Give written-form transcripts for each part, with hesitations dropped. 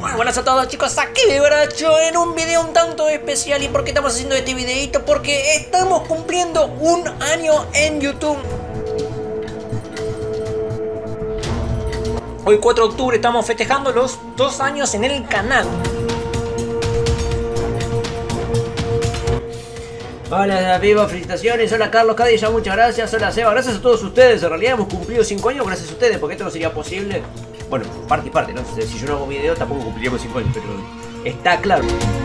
Muy buenas a todos, chicos, aquí Vivaracho en un video un tanto especial. ¿Y por qué estamos haciendo este videito? Porque estamos cumpliendo un año en YouTube. Hoy 4 de octubre estamos festejando los 2 años en el canal. Hola Vivo, felicitaciones, hola Carlos Cadilla, muchas gracias, hola Seba, gracias a todos ustedes. En realidad hemos cumplido 5 años gracias a ustedes, porque esto no sería posible. Bueno, parte y parte, ¿no? Si yo no hago video tampoco cumpliríamos 5 años, pero está claro.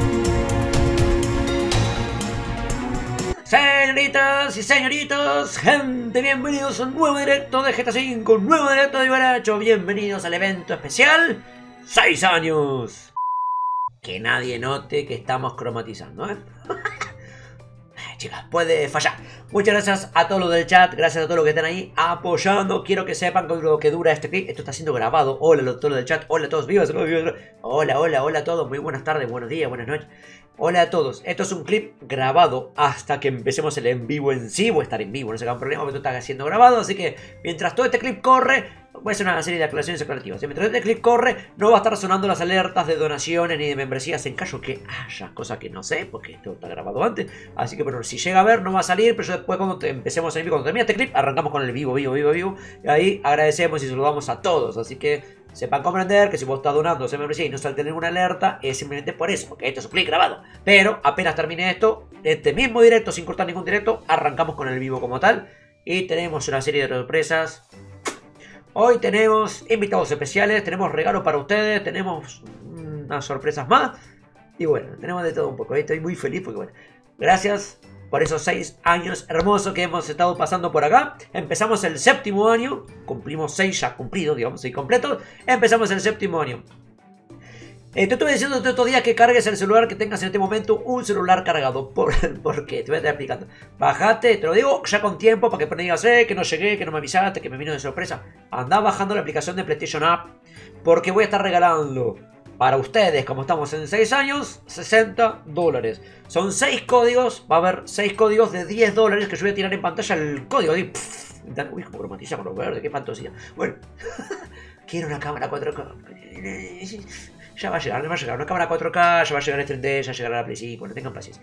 Señoritas y señoritos, gente, bienvenidos a un nuevo directo de GTA V, un nuevo directo de Vivaracho. Bienvenidos al evento especial 6 años. Que nadie note que estamos cromatizando, ¿eh? Chicas, puede fallar. Muchas gracias a todos los del chat, gracias a todos los que están ahí apoyando. Quiero que sepan con lo que dura este clip. Esto está siendo grabado. Hola a todos los del chat, hola a todos, vivas. Hola, hola a todos, muy buenas tardes, buenos días, buenas noches. Hola a todos, esto es un clip grabado hasta que empecemos el en vivo en sí. Voy a estar en vivo, no se hagan problema, pero esto está siendo grabado. Así que mientras todo este clip corre, voy a hacer una serie de aclaraciones aclarativas. Mientras este clip corre, no va a estar sonando las alertas de donaciones ni de membresías en caso que haya, cosa que no sé, porque esto está grabado antes. Así que bueno, si llega a ver, no va a salir, pero yo después cuando empecemos en vivo, cuando termine este clip, arrancamos con el vivo. Y ahí agradecemos y saludamos a todos. Así que sepan comprender que si vos estás donando esa membresía y no salte ninguna alerta, es simplemente por eso, porque esto es un clip grabado. Pero apenas termine esto, este mismo directo, sin cortar ningún directo, arrancamos con el vivo como tal. Y tenemos una serie de sorpresas. Hoy tenemos invitados especiales, tenemos regalos para ustedes, tenemos unas sorpresas más. Y bueno, tenemos de todo un poco. Estoy muy feliz porque bueno, gracias por esos 6 años hermosos que hemos estado pasando por acá. Empezamos el 7º año, cumplimos 6 ya cumplidos, digamos, 6 completos. Empezamos el 7º año. Te estuve diciendo todos estos días que cargues el celular, que tengas en este momento un celular cargado. ¿Por qué? Te voy a estar explicando. Bajate, te lo digo ya con tiempo para que no digas, que no llegué, que no me avisaste, que me vino de sorpresa. Andá bajando la aplicación de PlayStation App, porque voy a estar regalando para ustedes, como estamos en 6 años, $60. Son 6 códigos, va a haber 6 códigos de $10 que yo voy a tirar en pantalla el código. Uy, como cromatiza con lo verde, qué fantasía. Bueno, quiero una cámara 4K. Ya va a llegar una cámara 4K, ya va a llegar el 3D, ya llegará la Play 5, no tengan paciencia.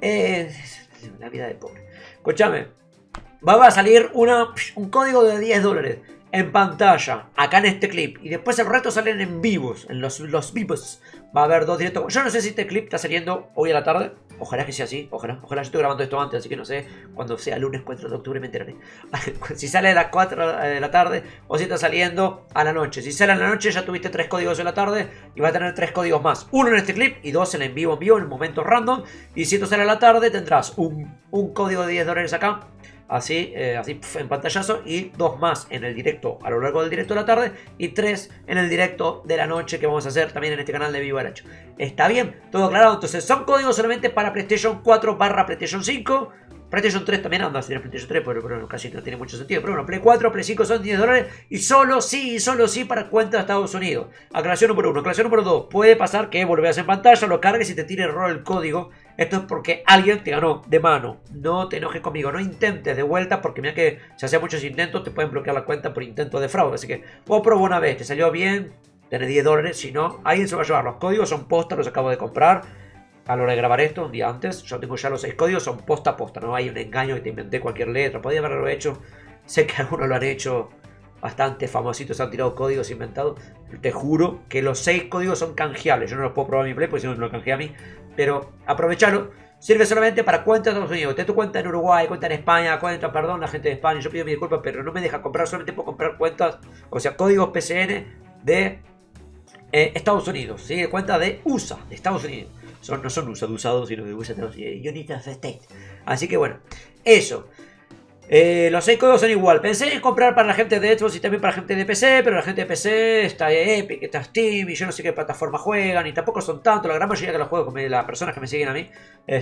La vida de pobre. Escúchame, va a salir un código de $10 en pantalla, acá en este clip. Y después el resto salen en vivos, en los vivos. Va a haber 2 directos. Yo no sé si este clip está saliendo hoy a la tarde. Ojalá que sea así, ojalá. Yo estoy grabando esto antes, así que no sé. Cuando sea lunes 4 de octubre me enteraré. Si sale a las 4 de la tarde o si está saliendo a la noche. Si sale a la noche ya tuviste 3 códigos en la tarde y va a tener 3 códigos más. 1 en este clip y 2 en el en vivo en momentos random. Y si esto sale a la tarde tendrás un código de $10 acá. Así en pantallazo, y 2 más en el directo a lo largo del directo de la tarde y 3 en el directo de la noche que vamos a hacer también en este canal de Vivaracho. ¿Está bien? ¿Todo claro? Entonces son códigos solamente para PlayStation 4 / PlayStation 5. PlayStation 3 también anda, si tiene PlayStation 3, pero casi no tiene mucho sentido. Pero bueno, Play 4, Play 5 son $10 y solo sí para cuenta de Estados Unidos. Aclaración número 1. Aclaración número 2. Puede pasar que volveas en pantalla, lo cargues y te tire error el código. Esto es porque alguien te ganó de mano. No te enojes conmigo, no intentes de vuelta, porque mira que si haces muchos intentos te pueden bloquear la cuenta por intento de fraude. Así que vos probó una vez, te salió bien, tenés $10. Si no, alguien se va a llevar. Los códigos son posta, los acabo de comprar a la hora de grabar esto, un día antes. Yo tengo ya los 6 códigos, son posta a posta. No hay un engaño que te inventé cualquier letra. Podía haberlo hecho. Sé que algunos lo han hecho. Bastante famositos han tirado códigos inventados. Te juro que los 6 códigos son canjeables. Yo no los puedo probar en mi Play porque si no me lo canjea a mí. Pero aprovechalo. Sirve solamente para cuentas de Estados Unidos. Ten tu cuenta en Uruguay, cuenta en España, perdón, la gente de España. Yo pido mi disculpa, pero no me deja comprar. Solamente puedo comprar cuentas, o sea, códigos PCN de Estados Unidos. ¿Sí? Cuentas de USA, de Estados Unidos. No son usados, sino de USA, United States. Así que bueno, eso. Los 6 códigos son igual. Pensé en comprar para la gente de Xbox y también para la gente de PC, pero la gente de PC está Epic, está Steam y yo no sé qué plataforma juegan y tampoco son tanto. La gran mayoría de los juegos, las personas que me siguen a mí,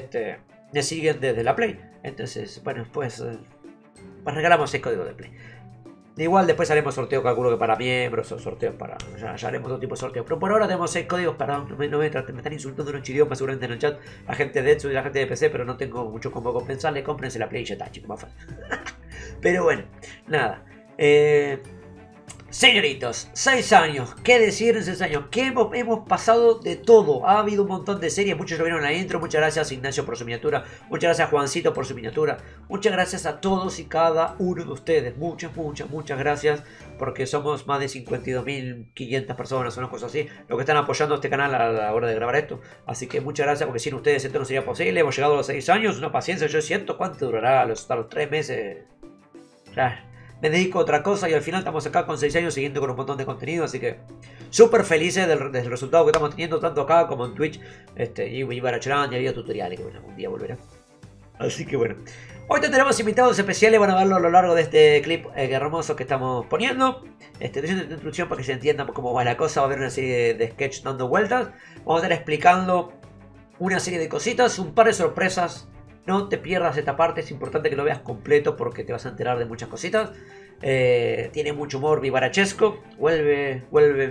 me siguen desde la Play. Entonces, bueno, pues regalamos 6 códigos de Play. Igual después haremos sorteo, calculo que para miembros o sorteos para... Ya haremos todo tipo de sorteos. Pero por ahora tenemos 6 códigos, perdón, me están insultando en un idioma seguramente en el chat. La gente de Xbox y la gente de PC, pero no tengo mucho como compensarle. Cómprense la Play y ya está, chicos, más fácil. Pero bueno, nada. Señoritos, 6 años, ¿qué decir en 6 años? ¿Qué hemos pasado de todo? Ha habido un montón de series, muchos lo vieron en la intro, muchas gracias Ignacio por su miniatura, muchas gracias Juancito por su miniatura, muchas gracias a todos y cada uno de ustedes, muchas gracias, porque somos más de 52.500 personas o una cosa así, los que están apoyando este canal a la hora de grabar esto, así que muchas gracias porque sin ustedes esto no sería posible, hemos llegado a los 6 años, una paciencia, yo siento cuánto durará hasta los 3 meses, claro. Me dedico a otra cosa y al final estamos acá con 6 años siguiendo con un montón de contenido, así que súper felices del resultado que estamos teniendo tanto acá como en Twitch y Baracharán y había tutoriales que bueno, algún día volverá. Así que bueno, hoy tenemos invitados especiales, van a verlo a lo largo de este clip hermoso que estamos poniendo. Estoy haciendo esta introducción para que se entienda cómo va la cosa, va a haber una serie de sketch dando vueltas, vamos a estar explicando una serie de cositas, un par de sorpresas. No te pierdas esta parte, es importante que lo veas completo porque te vas a enterar de muchas cositas. Tiene mucho humor vivarachesco. Vuelven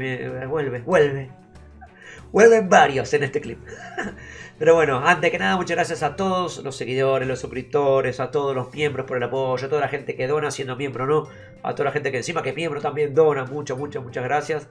varios en este clip. Pero bueno, antes que nada, muchas gracias a todos los seguidores, los suscriptores, a todos los miembros por el apoyo, a toda la gente que dona siendo miembro o no, a toda la gente que encima que es miembro también dona, muchas gracias.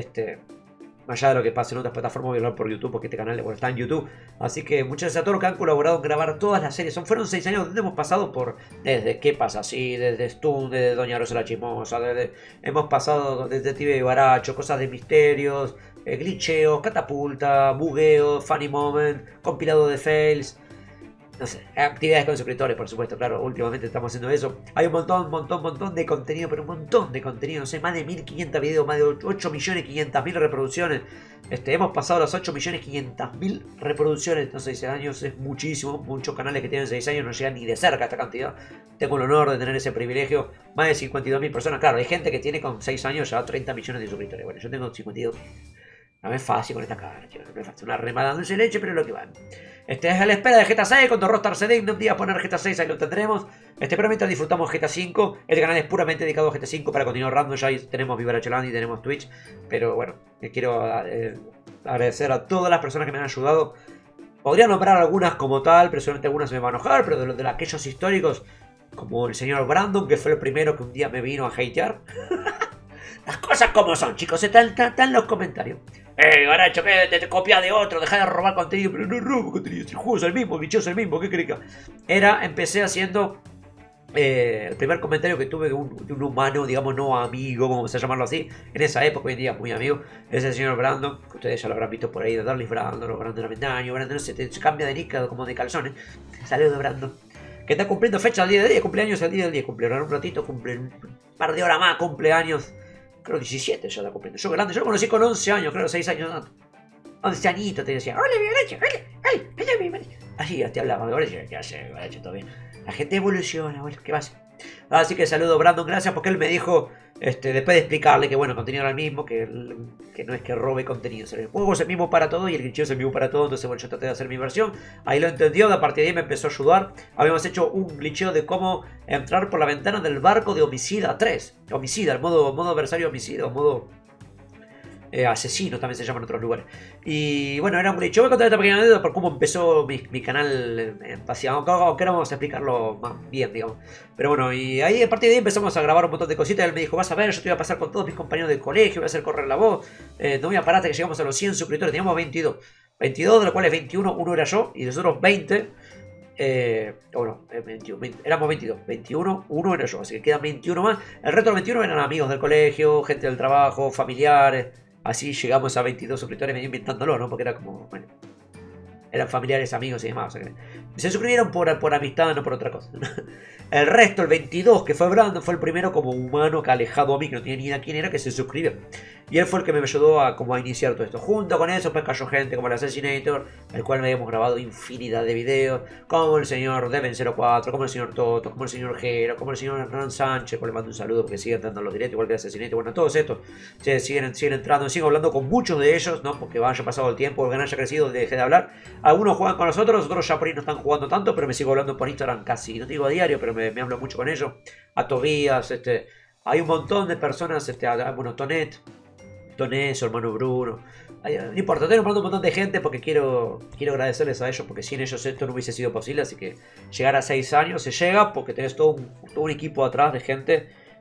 Más allá de lo que pase en otras plataformas, voy a hablar por YouTube porque este canal está en YouTube. Así que muchas gracias a todos los que han colaborado en grabar todas las series. Fueron 6 años donde hemos pasado por desde ¿Qué pasa así? Desde Stun, desde Doña Rosa la Chismosa, hemos pasado desde Detective Vivaracho, cosas de misterios, glitcheos, catapulta, bugueo, funny moment, compilado de fails. No sé, actividades con suscriptores, por supuesto, claro, últimamente estamos haciendo eso. Hay un montón de contenido, pero un montón de contenido, no sé, más de 1500 videos, más de 8.500.000 reproducciones. Hemos pasado las 8.500.000 reproducciones en 6 años, es muchísimo, muchos canales que tienen 6 años no llegan ni de cerca a esta cantidad. Tengo el honor de tener ese privilegio, más de 52.000 personas, claro, hay gente que tiene con 6 años ya 30 millones de suscriptores, bueno, yo tengo 52. No es fácil con esta cara, chicos, no es fácil, una remada dulce de leche, pero es lo que van. Es a la espera de GTA 6 con Rockstar CD. Un día poner GTA 6, ahí lo tendremos. Pero mientras disfrutamos GTA 5. Este canal es puramente dedicado a GTA 5 para continuar random. Ya tenemos Vivarachalán y tenemos Twitch. Pero bueno, quiero agradecer a todas las personas que me han ayudado. Podría nombrar algunas como tal, pero seguramente algunas se me van a enojar. Pero de aquellos históricos, como el señor Brandon, que fue el primero que un día me vino a hatear. Las cosas como son, chicos, están en los comentarios. Baracho, que te copias de otro, deja de robar contenido. Pero no robo contenido, el juego es el mismo, el bicho es el mismo, ¿qué crees que? Empecé haciendo el primer comentario que tuve de un humano, digamos, no amigo, vamos a llamarlo así. En esa época, hoy en día, muy amigo. Es el señor Brandon, que ustedes ya lo habrán visto por ahí, de Darlis Brandon, o Brandon Avendaño. Brandon se cambia de nick como de calzones. Salió de Brandon. Que está cumpliendo fecha al día de día, cumpleaños al día del día. Cumple un ratito, cumple un par de horas más, cumpleaños. Creo 17 ya la cumpliendo. Yo grande, yo lo conocí con 11 años, creo 6 años. 11 añitos te decía, hola mi Baracho, hola mi Baracho. Así ya te hablaba, ya sé, Baracho, todo bien. La gente evoluciona, bueno, ¿qué va a hacer? Así que saludo a Brandon, gracias, porque él me dijo, después de explicarle que bueno, contenido era el mismo, que no es que robe contenido, el juego es el mismo para todo y el glitcheo es el mismo para todo, entonces bueno, yo traté de hacer mi versión, ahí lo entendió, a partir de ahí me empezó a ayudar. Habíamos hecho un glitcheo de cómo entrar por la ventana del barco de Homicida 3, Homicida, el modo adversario homicida, o modo asesino también se llama en otros lugares. Y bueno, era un glitch. Yo voy a contar esta pequeña anécdota por cómo empezó mi canal hacia aunque ahora vamos a explicarlo más bien, digamos. Pero bueno, y ahí a partir de ahí empezamos a grabar un montón de cositas. Él me dijo, vas a ver, yo te voy a pasar con todos mis compañeros de colegio, voy a hacer correr la voz. No voy a parar hasta que llegamos a los 100 suscriptores. Teníamos 22. 22, de los cuales 21, uno era yo, y nosotros 20. Bueno, 21, éramos 22, 21, uno era yo, así que quedan 21 más. El resto de los 21 eran amigos del colegio, gente del trabajo, familiares. Así llegamos a 22 suscriptores, medio inventándolo, ¿no? Porque era como, bueno, eran familiares, amigos y demás. O sea que se suscribieron por amistad, no por otra cosa. El resto, el 22, que fue Brandon, fue el primero como humano que alejado a mí, que no tenía ni idea quién era, que se suscribió. Y él fue el que me ayudó a iniciar todo esto. Junto con eso, pues cayó gente como el Assassinator, el cual me habíamos grabado infinidad de videos, como el señor Deven04, como el señor Toto, como el señor Jero, como el señor Hernán Sánchez, pues le mando un saludo porque sigue entrando en los directos, igual que el Assassinator. Bueno, todos estos siguen entrando, sigo hablando con muchos de ellos, ¿no? Porque haya pasado el tiempo, el canal haya crecido, dejé de hablar. Algunos juegan con nosotros, otros ya por ahí no están jugando tanto, pero me sigo hablando por Instagram casi, no te digo a diario, pero me hablo mucho con ellos. A Tobías, hay un montón de personas, bueno, Tonet, su hermano Bruno. No importa, estoy nombrando un montón de gente porque quiero agradecerles a ellos, porque sin ellos esto no hubiese sido posible. Así que llegar a 6 años se llega porque tenés todo un equipo atrás de gente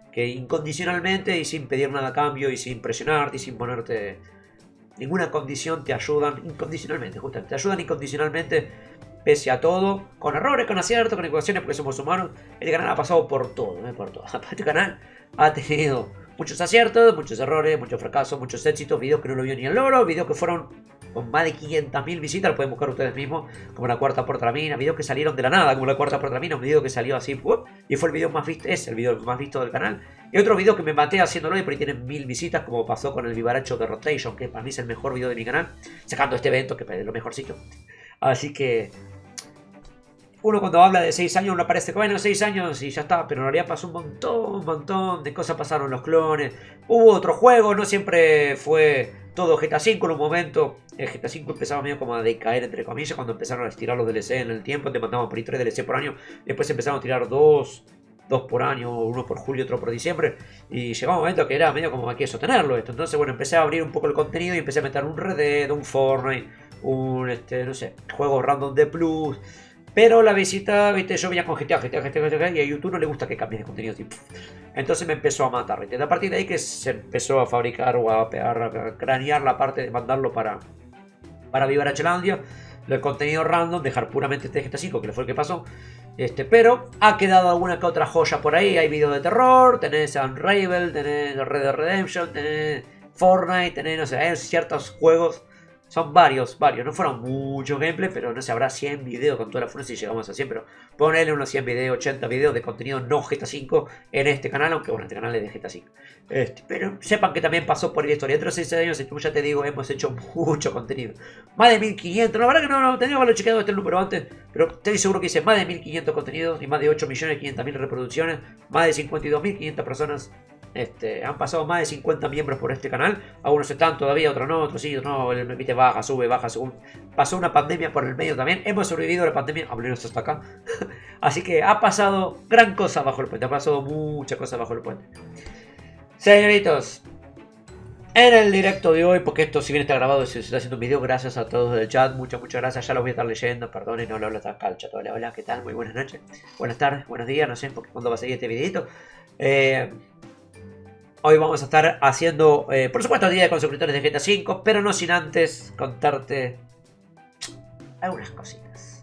que incondicionalmente y sin pedir nada a cambio y sin presionarte y sin ponerte ninguna condición te ayudan incondicionalmente, justamente, te ayudan incondicionalmente pese a todo, con errores, con aciertos, con ecuaciones porque somos humanos. Este canal ha pasado por todo, por todo. Este canal ha tenido muchos aciertos, muchos errores, muchos fracasos, muchos éxitos, videos que no lo vio ni el loro, videos que fueron con más de 500.000 visitas, lo pueden buscar ustedes mismos, como la cuarta puerta de la mina, videos que salieron de la nada, como la cuarta puerta de la mina, un video que salió así, y fue el video más visto, es el video más visto del canal. Y otro video que me maté haciéndolo y por ahí tienen 1000 visitas, como pasó con el vivaracho de Rotation, que para mí es el mejor video de mi canal, sacando este evento, que es lo mejorcito. Así que uno cuando habla de 6 años, uno parece que bueno, 6 años y ya está, pero en realidad pasó un montón de cosas, pasaron los clones, hubo otro juego, no siempre fue todo GTA V en un momento. El GTA V empezaba medio como a decaer entre comillas cuando empezaron a estirar los DLC en el tiempo, te mandaban por ahí 3 DLC por año, después empezaron a tirar 2 por año, uno por julio, otro por diciembre, y llegó un momento que era medio como hay que sostenerlo esto. Entonces bueno, empecé a abrir un poco el contenido y empecé a meter un Red Dead, un Fortnite, un no sé, juegos random de plus. Pero la visita, viste, yo venía con GTA, y a YouTube no le gusta que cambies de contenido. Tipo. Entonces me empezó a matar. ¿Viste? A partir de ahí que se empezó a fabricar o a pegar, a cranear la parte de mandarlo para Vivarachelandia. El contenido random, dejar puramente este GTA V, que fue el que pasó. Pero ha quedado alguna que otra joya por ahí. Hay videos de terror, tenés Unravel, tenés Red Dead Redemption, tenés Fortnite, tenés, no sé, hay ciertos juegos. Son varios, no fueron muchos gameplays, pero no sé, habrá 100 videos con toda la fuerza si llegamos a 100, pero ponele unos 100 videos, 80 videos de contenido no GTA V en este canal, aunque bueno, este canal es de GTA V. Pero sepan que también pasó por la historia. Dentro de 6 años, como ya te digo, hemos hecho mucho contenido. Más de 1500, la verdad que no tenía que haberlo chequeado este número antes, pero estoy seguro que hice más de 1500 contenidos y más de 8.500.000 reproducciones, más de 52.500 personas. Han pasado más de 50 miembros por este canal. Algunos están todavía, otros no, otros sí, otros no. El viste, baja, sube, según. Pasó una pandemia por el medio también. Hemos sobrevivido a la pandemia, hablemos hasta acá. Así que ha pasado gran cosa bajo el puente. Ha pasado mucha cosa bajo el puente. Señoritos, en el directo de hoy, porque esto si bien está grabado, se está haciendo un video, gracias a todos del chat, muchas gracias, ya los voy a estar leyendo, perdonen, no lo hablo tan calcha, hola, ¿qué tal? Muy buenas noches, buenas tardes, buenos días, no sé, porque cuándo va a salir este videito. Hoy vamos a estar haciendo, por supuesto, día de constructores de GTA V, pero no sin antes contarte algunas cositas.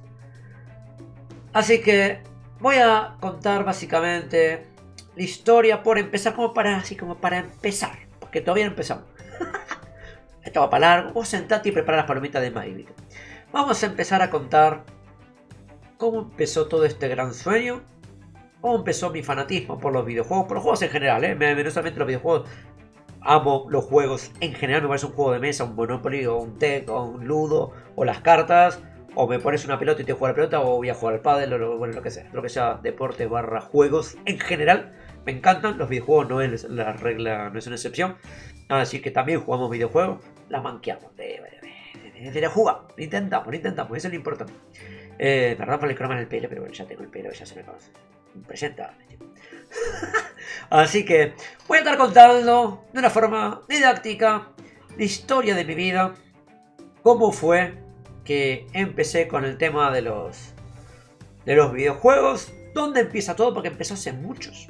Así que voy a contar básicamente la historia por empezar, como para empezar, porque todavía no empezamos. Esto va para largo, vos sentate y prepara las palomitas de maíz. Vamos a empezar a contar cómo empezó todo este gran sueño. ¿Cómo empezó mi fanatismo por los videojuegos? Por los juegos en general, no solamente los videojuegos. Amo los juegos en general. Me parece un juego de mesa, un Monopoly, o un Tech, o un Ludo, o las cartas. O me pones una pelota y te juego a la pelota, o voy a jugar al pádel, o bueno, lo que sea. Lo que sea deporte / juegos en general. Me encantan. Los videojuegos no es la regla, no es una excepción. Así que también jugamos videojuegos. La manqueamos. De la jugamos. Lo intentamos. Eso es lo importante. Perdón por el croma en el pelo, pero bueno, ya tengo el pelo, ya se me conoce. Impresentable. Así que voy a estar contando de una forma didáctica la historia de mi vida, cómo fue que empecé con el tema de los videojuegos, dónde empieza todo, porque empezó hace muchos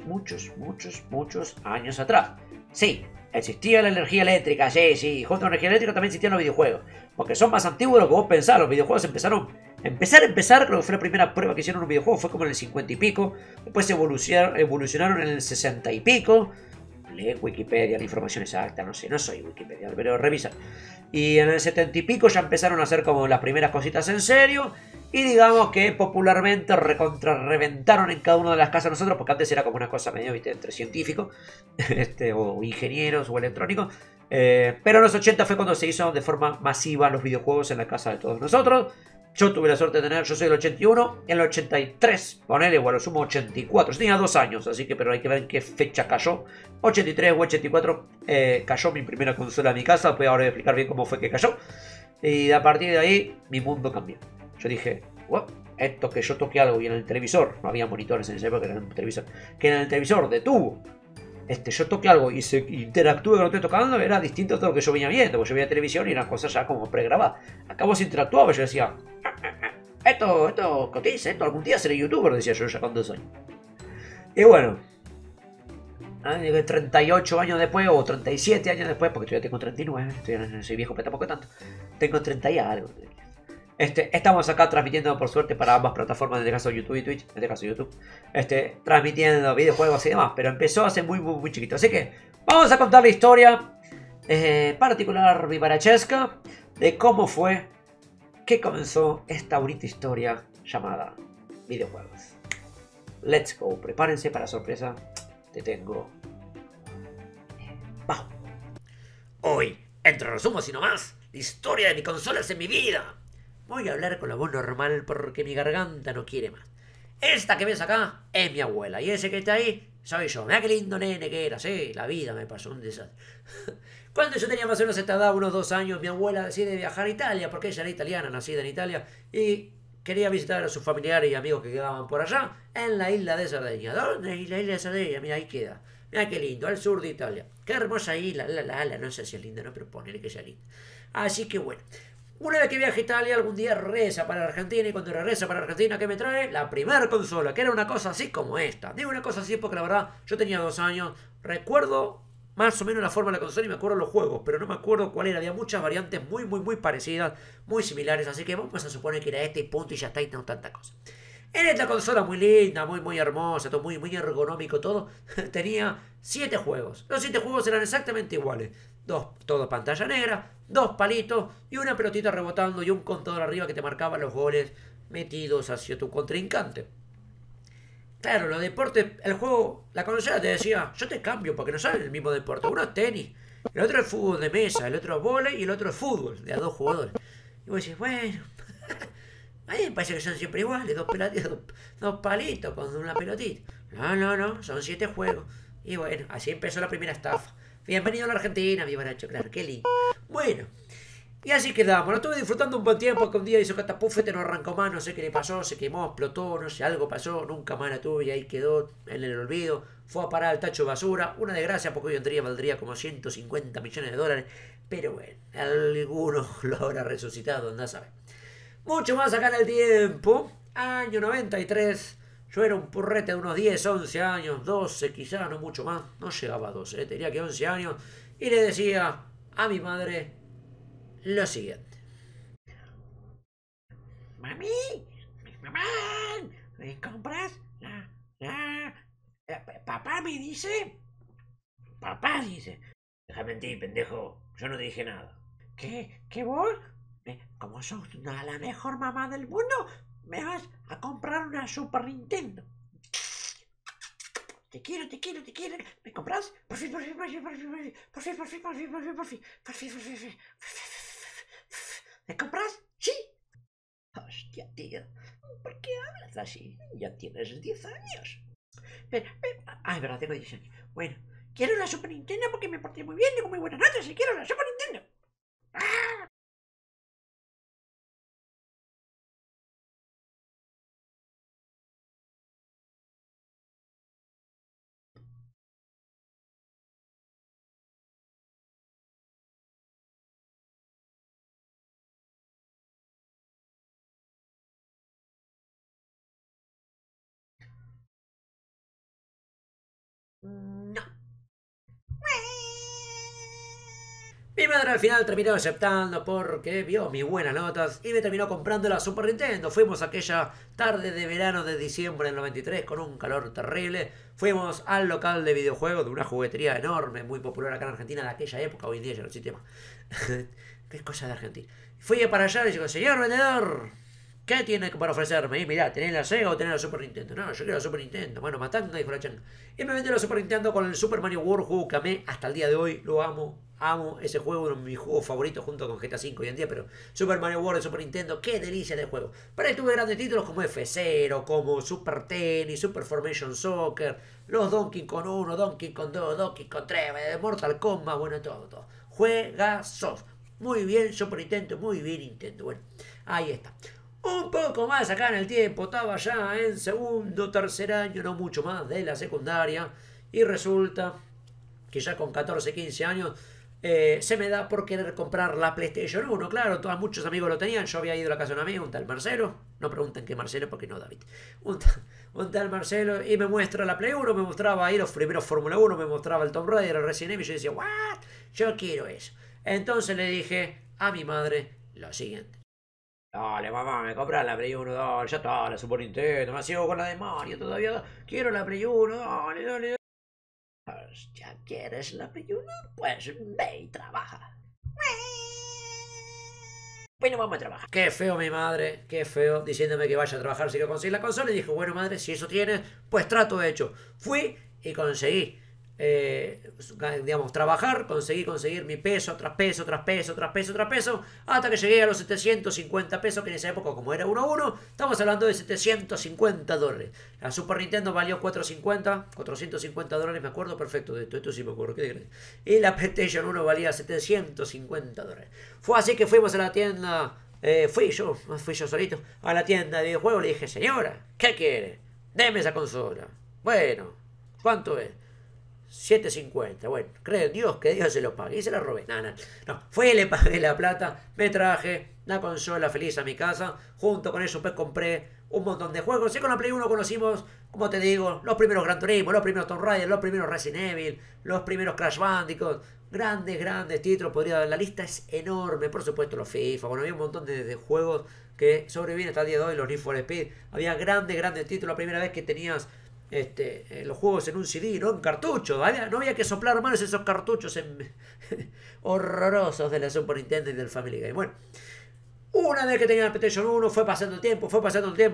años atrás. Sí, existía la energía eléctrica, sí, junto a la energía eléctrica también existían los videojuegos, porque son más antiguos de lo que vos pensás. Los videojuegos empezaron, creo que fue la primera prueba que hicieron un videojuego, fue como en el 50 y pico, después evolucionaron en el 60 y pico. Lee Wikipedia, la información exacta, no sé, no soy Wikipedia, pero revisa. Y en el 70 y pico ya empezaron a hacer como las primeras cositas en serio. Y digamos que popularmente reventaron en cada una de las casas nosotros, porque antes era como una cosa medio, viste, entre científicos, o ingenieros o electrónicos. Pero en los 80 fue cuando se hizo de forma masiva los videojuegos en la casa de todos nosotros. Yo tuve la suerte de tener, yo soy del 81, en el 83, ponele, o a lo sumo 84, yo tenía 2 años, así que, pero hay que ver en qué fecha cayó. 83 o 84 cayó mi primera consola en mi casa, después ahora voy a explicar bien cómo fue que cayó. Y a partir de ahí, mi mundo cambió. Yo dije, esto que yo toqué algo y en el televisor, no había monitores en esa época, era un televisor, que en el televisor detuvo. Yo toqué algo y se interactúe con lo que estoy tocando, era distinto a todo lo que yo venía viendo, porque yo veía televisión y eran cosas ya como pregrabadas. Acá vos interactuaba, yo decía, esto cotiza, esto algún día seré youtuber, decía yo ya con 2 años. Y bueno, 38 años después o 37 años después, porque yo ya tengo 39, no soy viejo, pero tampoco tanto. Tengo 30 y algo. Estamos acá transmitiendo, por suerte, para ambas plataformas, en este caso YouTube y Twitch, en este caso YouTube, transmitiendo videojuegos y demás, pero empezó hace muy chiquito. Así que vamos a contar la historia particular vivarachesca de cómo fue que comenzó esta bonita historia llamada videojuegos. Let's go, prepárense para sorpresa, te tengo. ¡Vamos! Hoy, entre resumos y no más, la historia de mis consolas en mi vida. Voy a hablar con la voz normal porque mi garganta no quiere más. Esta que ves acá es mi abuela y ese que está ahí soy yo. Mira qué lindo nene que era, sí, la vida me pasó un desastre. Cuando yo tenía más o menos esta edad, unos 2 años, mi abuela decide viajar a Italia porque ella era italiana, nacida en Italia, y quería visitar a sus familiares y amigos que quedaban por allá, en la isla de Cerdeña. ¿Dónde? La isla de Cerdeña, mira, ahí queda. Mira qué lindo, al sur de Italia. Qué hermosa isla, no sé si es linda, no, pero ponele que sea linda. Así que bueno, una vez que viaje a Italia, algún día regresa para Argentina, y cuando regresa para Argentina, ¿qué me trae? La primera consola, que era una cosa así como esta. Digo una cosa así porque la verdad, yo tenía 2 años, recuerdo más o menos la forma de la consola y me acuerdo los juegos, pero no me acuerdo cuál era. Había muchas variantes muy parecidas, muy similares, así que vamos a suponer que era este y punto y ya está, y no tanta cosa. En esta consola muy linda, muy hermosa, todo muy ergonómico, todo, tenía 7 juegos. Los 7 juegos eran exactamente iguales. Todo pantalla negra, 2 palitos y una pelotita rebotando y un contador arriba que te marcaba los goles metidos hacia tu contrincante. Claro, los deportes, el juego, la consola te decía, yo te cambio porque no saben el mismo deporte. Uno es tenis, el otro es fútbol de mesa, el otro es vóley y el otro es fútbol, de a 2 jugadores. Y vos decís, bueno, a mí me parece que son siempre iguales, 2 palitos con una pelotita. No, son 7 juegos. Y bueno, así empezó la primera estafa. Bienvenido a la Argentina, mi baracho, claro, qué lindo. Bueno, y así quedamos. Lo estuve disfrutando un buen tiempo, que un día hizo catapufete, no arrancó más, no sé qué le pasó, se quemó, explotó, no sé, algo pasó, nunca más la tuve y ahí quedó en el olvido. Fue a parar al tacho de basura, una desgracia porque hoy en día valdría como 150 millones de dólares. Pero bueno, alguno lo habrá resucitado, andá a saber. Mucho más acá en el tiempo, año 93. Yo era un purrete de unos 10, 11 años, 12 quizá, no mucho más. No llegaba a 12, tenía que 11 años. Y le decía a mi madre lo siguiente. Mami, mamá, ¿me compras papá me dice? Papá dice. Deja mentir, pendejo, yo no te dije nada. ¿Qué vos? Como sos la mejor mamá del mundo, me vas a comprar una Super Nintendo. Te quiero. ¿Me compras? Por fin. ¿Me compras? Sí. Hostia, tío. ¿Por qué hablas así? Ya tienes 10 años. Es verdad, tengo 10 años. Bueno, quiero la Super Nintendo porque me porté muy bien, tengo muy buenas notas y quiero la Super Nintendo. ¡Ah! No. Mi madre al final terminó aceptando porque vio mis buenas notas y me terminó comprando la Super Nintendo. Fuimos aquella tarde de verano de diciembre del 93 con un calor terrible. Fuimos al local de videojuegos de una juguetería enorme, muy popular acá en Argentina de aquella época. Hoy en día ya no existe más. Qué cosa de Argentina. Fui para allá y digo, señor vendedor, ¿qué tiene para ofrecerme? Y mirá, ¿tenés la Sega o tenés la Super Nintendo? No, yo quiero la Super Nintendo. Bueno, matanga, dijo la changa. Y me vendió la Super Nintendo con el Super Mario World, juego que amé hasta el día de hoy. Lo amo. Amo ese juego, uno de mis juegos favoritos junto con GTA V hoy en día, pero Super Mario World de Super Nintendo, qué delicia de juego. Pero ahí tuve grandes títulos como F0, como Super Tennis, Super Formation Soccer, los Donkey Kong 1, Donkey Kong 2, Donkey Kong 3, Mortal Kombat, bueno, todo. Juegazos. Muy bien Super Nintendo, muy bien Nintendo. Bueno, ahí está. Un poco más acá en el tiempo, estaba ya en segundo, tercer año, no mucho más de la secundaria, y resulta que ya con 14, 15 años se me da por querer comprar la PlayStation 1. Claro, todos, muchos amigos lo tenían. Yo había ido a la casa de un amigo, un tal Marcelo. No pregunten qué Marcelo, porque no, David. Un tal Marcelo, y me muestra la Play 1, me mostraba ahí los primeros Fórmula 1, me mostraba el Tomb Raider, el Resident Evil, y yo decía, ¿what? Yo quiero eso. Entonces le dije a mi madre lo siguiente. Dale, mamá, me compras la Play 1, dale, ya está, la Super Nintendo, me sigo con la de Mario todavía, quiero la Play 1, dale, dale. Pues, ¿ya quieres la Play 1? Pues ve y trabaja. Bueno, vamos a trabajar. Qué feo mi madre, qué feo, diciéndome que vaya a trabajar si no conseguir la consola. Y dije, bueno madre, si eso tienes, pues trato hecho. Fui y conseguí, digamos, trabajar, conseguir mi peso tras peso, tras peso, tras peso, tras peso, hasta que llegué a los 750 pesos, que en esa época, como era 1 a 1, estamos hablando de 750 dólares. La Super Nintendo valió 450 dólares, me acuerdo perfecto de esto sí me acuerdo, ¿qué crees? Y la PlayStation 1 valía 750 dólares. Fue así que fuimos a la tienda, fui yo solito, a la tienda de videojuegos, le dije, señora, ¿qué quiere? Deme esa consola. Bueno, ¿cuánto es? 750, bueno, creo en Dios que Dios se lo pague. Y se la robé. No. Fui y le pagué la plata. Me traje la consola feliz a mi casa. Junto con eso pues compré un montón de juegos. Y con la Play 1 conocimos, como te digo, los primeros Gran Turismo, los primeros Tomb Raider, los primeros Resident Evil, los primeros Crash Bandicoot. Grandes títulos. La lista es enorme. Por supuesto los FIFA. Bueno, había un montón de juegos que sobreviven hasta el día de hoy. Los Need for Speed. Había grandes títulos. La primera vez que tenías los juegos en un CD, no en cartucho, ¿vale? No había que soplar más esos cartuchos horrorosos de la Super Nintendo y del Family Game. Bueno, una vez que tenía la PlayStation 1 fue pasando el tiempo, fue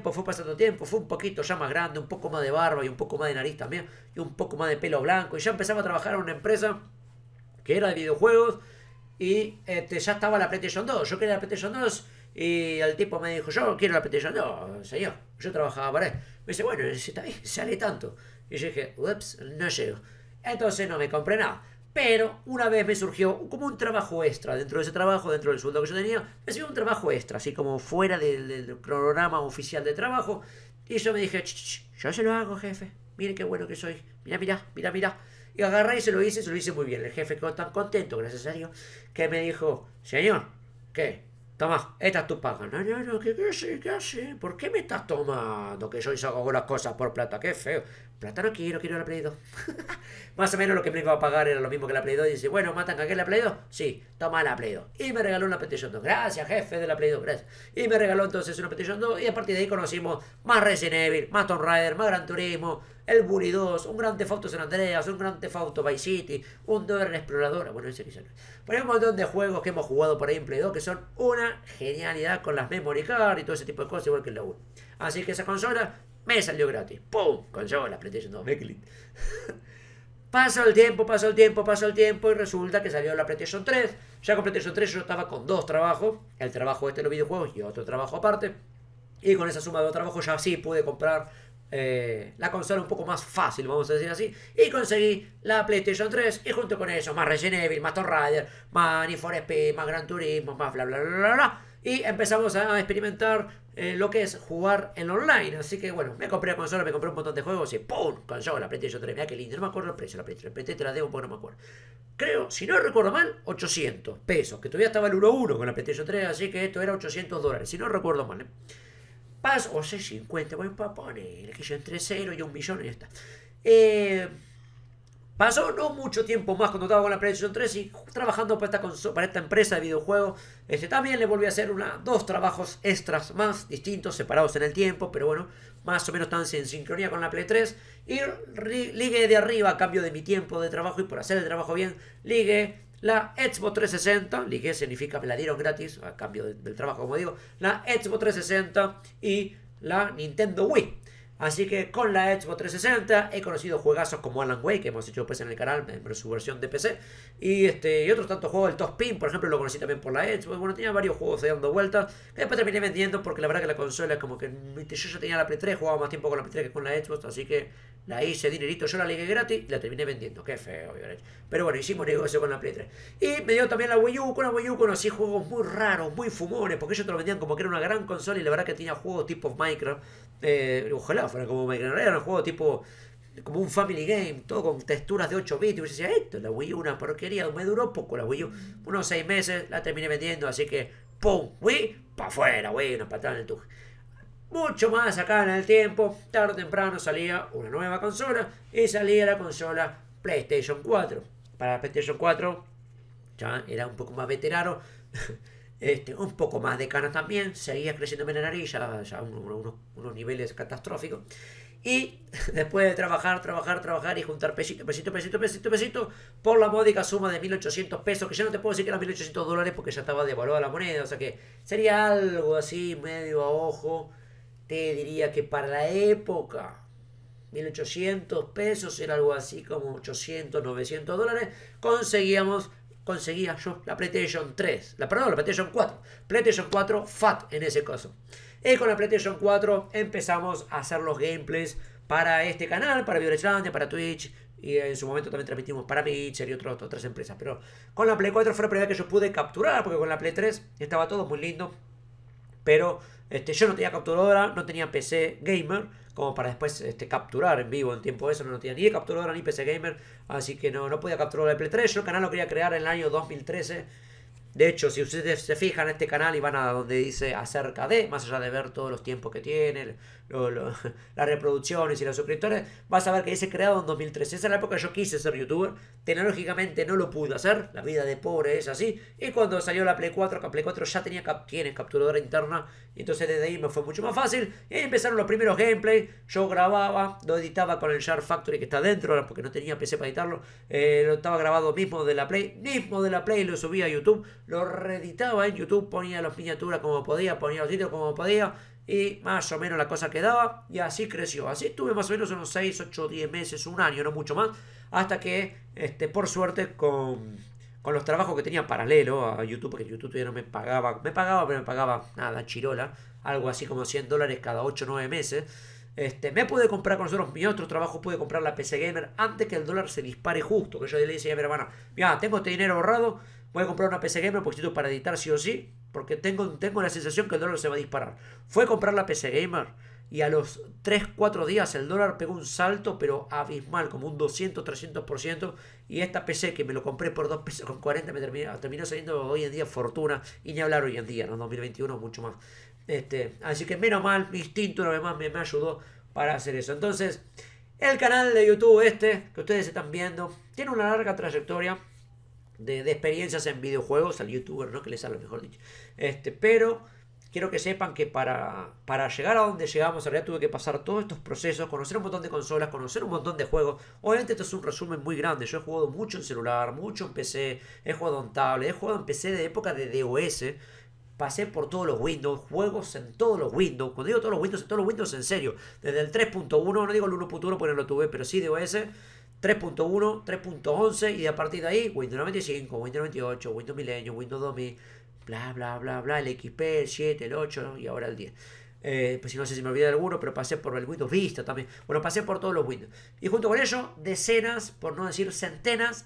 un poquito ya más grande, un poco más de barba y un poco más de nariz también, y un poco más de pelo blanco, y ya empezaba a trabajar en una empresa que era de videojuegos, y ya estaba la PlayStation 2. Yo quería la PlayStation 2 y el tipo me dijo, yo quiero la PlayStation 2, señor. Yo trabajaba para él. Me dice, bueno, está bien, sale tanto. Y yo dije, ups, no llego. Entonces no me compré nada. Pero una vez me surgió como un trabajo extra. Dentro de ese trabajo, dentro del sueldo que yo tenía, me surgió un trabajo extra, así como fuera del cronograma oficial de trabajo. Y yo me dije, yo se lo hago, jefe. Mire qué bueno que soy. Mira. Y agarré y se lo hice muy bien. El jefe quedó tan contento, gracias a Dios, que me dijo, señor, ¿qué? Toma, esta es tu paga. No, ¿qué hace? ¿Por qué me estás tomando? Que yo hago las cosas por plata, qué feo. Plata no quiero la Play 2. Más o menos lo que me iba a pagar era lo mismo que la Play 2. Y dice, bueno, matan a la Play 2. Sí, toma la Play 2. Y me regaló una PlayStation 2. Gracias, jefe de la Play 2, gracias. Y me regaló entonces una PlayStation 2. Y a partir de ahí conocimos más Resident Evil, más Tomb Raider, más Gran Turismo, el Bully 2, un Grand Theft Auto San Andreas, un Grand Theft Auto Vice City, un Dora la Exploradora. Bueno, ese quizá no. Pero hay un montón de juegos que hemos jugado por ahí en Play 2 que son una genialidad con las memory card y todo ese tipo de cosas, igual que en la 1. Así que esa consola me salió gratis. ¡Pum! Consola, PlayStation 2, me clic. Pasó el tiempo y resulta que salió la PlayStation 3. Ya con PlayStation 3 yo estaba con 2 trabajos. El trabajo de los videojuegos y otro trabajo aparte. Y con esa suma de 2 trabajos ya sí pude comprar la consola un poco más fácil, vamos a decir así. Y conseguí la PlayStation 3. Y junto con eso, más Resident Evil, más Tomb Raider, más Need for Speed, más Gran Turismo, más bla. Y empezamos a experimentar lo que es jugar en online. Así que bueno, me compré la consola, me compré un montón de juegos y ¡pum! Consola, PlayStation 3. Mirá qué lindo. No me acuerdo el precio de la PlayStation 3. Te la debo porque no me acuerdo. Creo, si no recuerdo mal, 800 pesos. Que todavía estaba el 1 a 1 con la PlayStation 3. Así que esto era 800 dólares. Si no recuerdo mal. Paso, o 650. Bueno, para poner que yo entre 0 y 1 millón y ya está. Pasó no mucho tiempo más cuando estaba con la PlayStation 3 y trabajando para esta empresa de videojuegos. También le volví a hacer 2 trabajos extras más, distintos, separados en el tiempo, pero bueno, más o menos están en sincronía con la Play 3. Y ligué de arriba a cambio de mi tiempo de trabajo y por hacer el trabajo bien, ligué la Xbox 360. Ligué significa me la dieron gratis a cambio del trabajo, como digo. La Xbox 360 y la Nintendo Wii. Así que con la Xbox 360 he conocido juegazos como Alan Wake, que hemos hecho pues en el canal, en su versión de PC. Y otros tantos juegos, el Top Spin, por ejemplo, lo conocí también por la Xbox. Bueno, tenía varios juegos ahí dando vueltas, que después terminé vendiendo porque la verdad que la consola es como que yo ya tenía la Play 3, jugaba más tiempo con la Play 3 que con la Xbox, así que la hice dinerito, yo la ligué gratis y la terminé vendiendo. Qué feo, pero bueno, hicimos negocio con la Play 3. Y me dio también la Wii U. Con la Wii U conocí juegos muy raros, muy fumones, porque ellos te lo vendían como que era una gran consola y la verdad que tenía juegos tipo Minecraft. Ojalá fuera como Minecraft, era un juego tipo como un Family Game, todo con texturas de 8 bits. Y yo decía, esto, la Wii U, una porquería, me duró poco la Wii U, unos 6 meses, la terminé vendiendo, así que, ¡pum! Wii, pa' afuera, Wii, una patada en el tuje. Mucho más acá en el tiempo, tarde o temprano salía una nueva consola y salía la consola PlayStation 4. Para la PlayStation 4 ya era un poco más veterano, un poco más de canas también, seguía creciendo en la nariz, ya unos niveles catastróficos. Y después de trabajar y juntar pesito, por la módica suma de 1.800 pesos, que ya no te puedo decir que eran 1.800 dólares porque ya estaba devaluada la moneda, o sea que sería algo así medio a ojo. Te diría que para la época, 1.800 pesos era algo así como 800, 900 dólares. Conseguía yo la PlayStation 3, la PlayStation 4. PlayStation 4 FAT en ese caso. Y con la PlayStation 4 empezamos a hacer los gameplays para este canal, para Videolandia, para Twitch. Y en su momento también transmitimos para Mixer y otras empresas. Pero con la Play 4 fue la primera que yo pude capturar, porque con la Play 3 estaba todo muy lindo. Pero yo no tenía capturadora, no tenía PC gamer como para después capturar en vivo en tiempo de eso. No tenía ni capturadora ni PC gamer, así que no podía capturar el Play 3. Yo el canal lo quería crear en el año 2013. De hecho, si ustedes se fijan en este canal y van a donde dice acerca de, más allá de ver todos los tiempos que tiene, las reproducciones y los suscriptores, vas a ver que dice creado en 2013. Esa es la época que yo quise ser youtuber. Tecnológicamente no lo pude hacer, la vida de pobre es así. Y cuando salió la Play 4, que la Play 4 ya tiene capturadora interna, y entonces desde ahí me fue mucho más fácil. Y ahí empezaron los primeros gameplays. Yo grababa, lo editaba con el Sharp Factory que está dentro, porque no tenía PC para editarlo. Lo estaba grabado mismo de la Play, lo subía a YouTube. Lo reeditaba en YouTube, ponía las miniaturas como podía, ponía los títulos como podía, y más o menos la cosa quedaba, y así creció. Así estuve más o menos unos 6, 8, 10 meses, un año, no mucho más, hasta que, por suerte, con los trabajos que tenía paralelo a YouTube, porque YouTube todavía no me pagaba, pero me pagaba nada, chirola, algo así como $100 cada 8 o 9 meses. Me pude comprar con nosotros mi otro trabajo, pude comprar la PC Gamer antes que el dólar se dispare justo. Que yo le decía a mi hermana, mira, tengo este dinero ahorrado, voy a comprar una PC Gamer porque necesito para editar sí o sí, porque tengo la sensación que el dólar se va a disparar. Fue a comprar la PC Gamer y a los 3-4 días el dólar pegó un salto, pero abismal, como un 200-300%. Y esta PC que me lo compré por 2 pesos con 40 me terminó saliendo hoy en día fortuna. Y ni hablar hoy en día, ¿no? 2021 mucho más. Así que menos mal, mi instinto una vez más me ayudó para hacer eso. Entonces, el canal de YouTube que ustedes están viendo, tiene una larga trayectoria de experiencias en videojuegos, al youtuber, ¿no? Que les habla, mejor dicho. Pero quiero que sepan que para llegar a donde llegamos, en realidad tuve que pasar todos estos procesos, conocer un montón de consolas, conocer un montón de juegos. Obviamente esto es un resumen muy grande. Yo he jugado mucho en celular, mucho en PC, he jugado en tablet, he jugado en PC de época de DOS. Pasé por todos los Windows, juegos en todos los Windows. Cuando digo todos los Windows en serio. Desde el 3.1, no digo el 1.1 porque no lo tuve, pero sí DOS, 3.1, 3.11 y a partir de ahí Windows 95, Windows 98, Windows Millennium, Windows 2000, bla bla bla bla, el XP, el 7, el 8 y ahora el 10. Pues si no sé si me olvidé de alguno, pero pasé por el Windows Vista también. Bueno, pasé por todos los Windows. Y junto con ello, decenas, por no decir centenas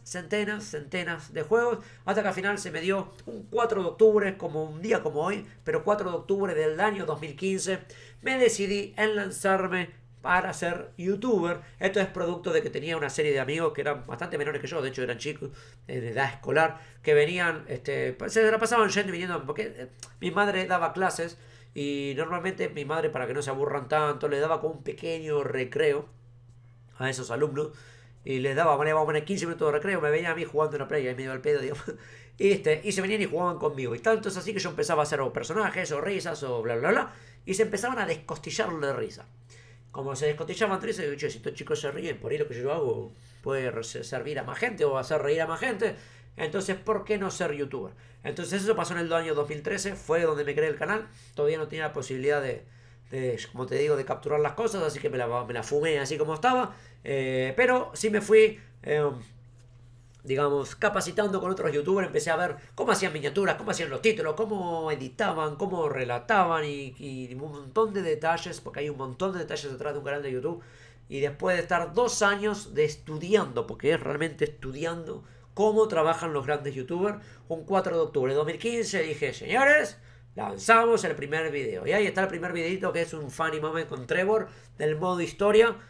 de juegos. Hasta que al final se me dio un 4 de octubre, como un día como hoy, pero 4 de octubre del año 2015, me decidí en lanzarme para ser youtuber. Esto es producto de que tenía una serie de amigos que eran bastante menores que yo, de hecho eran chicos de edad escolar, que venían, se la pasaban yendo y viniendo, porque mi madre daba clases. Y normalmente mi madre, para que no se aburran tanto, le daba como un pequeño recreo a esos alumnos. Y les daba, vamos a poner 15 minutos de recreo. Me venían a mí jugando en la playa, ahí medio al pedo, digamos. Y se venían y jugaban conmigo. Y tanto es así que yo empezaba a hacer o personajes, o risas, o bla, bla, bla. Y se empezaban a descostillarlo de risa. Como se descostillaban de risa, digo, che, si estos chicos se ríen, por ahí lo que yo hago puede servir a más gente o hacer reír a más gente. Entonces, ¿por qué no ser youtuber? Entonces eso pasó en el año 2013, fue donde me creé el canal. Todavía no tenía la posibilidad de como te digo, de capturar las cosas, así que me la fumé así como estaba. Pero sí me fui, digamos, capacitando con otros youtubers. Empecé a ver cómo hacían miniaturas, cómo hacían los títulos, cómo editaban, cómo relataban y un montón de detalles, porque hay un montón de detalles detrás de un canal de YouTube. Y después de estar 2 años estudiando, porque es realmente estudiando cómo trabajan los grandes youtubers, un 4 de octubre de 2015 dije, señores, lanzamos el primer video. Y ahí está el primer videito, que es un funny moment con Trevor del modo historia.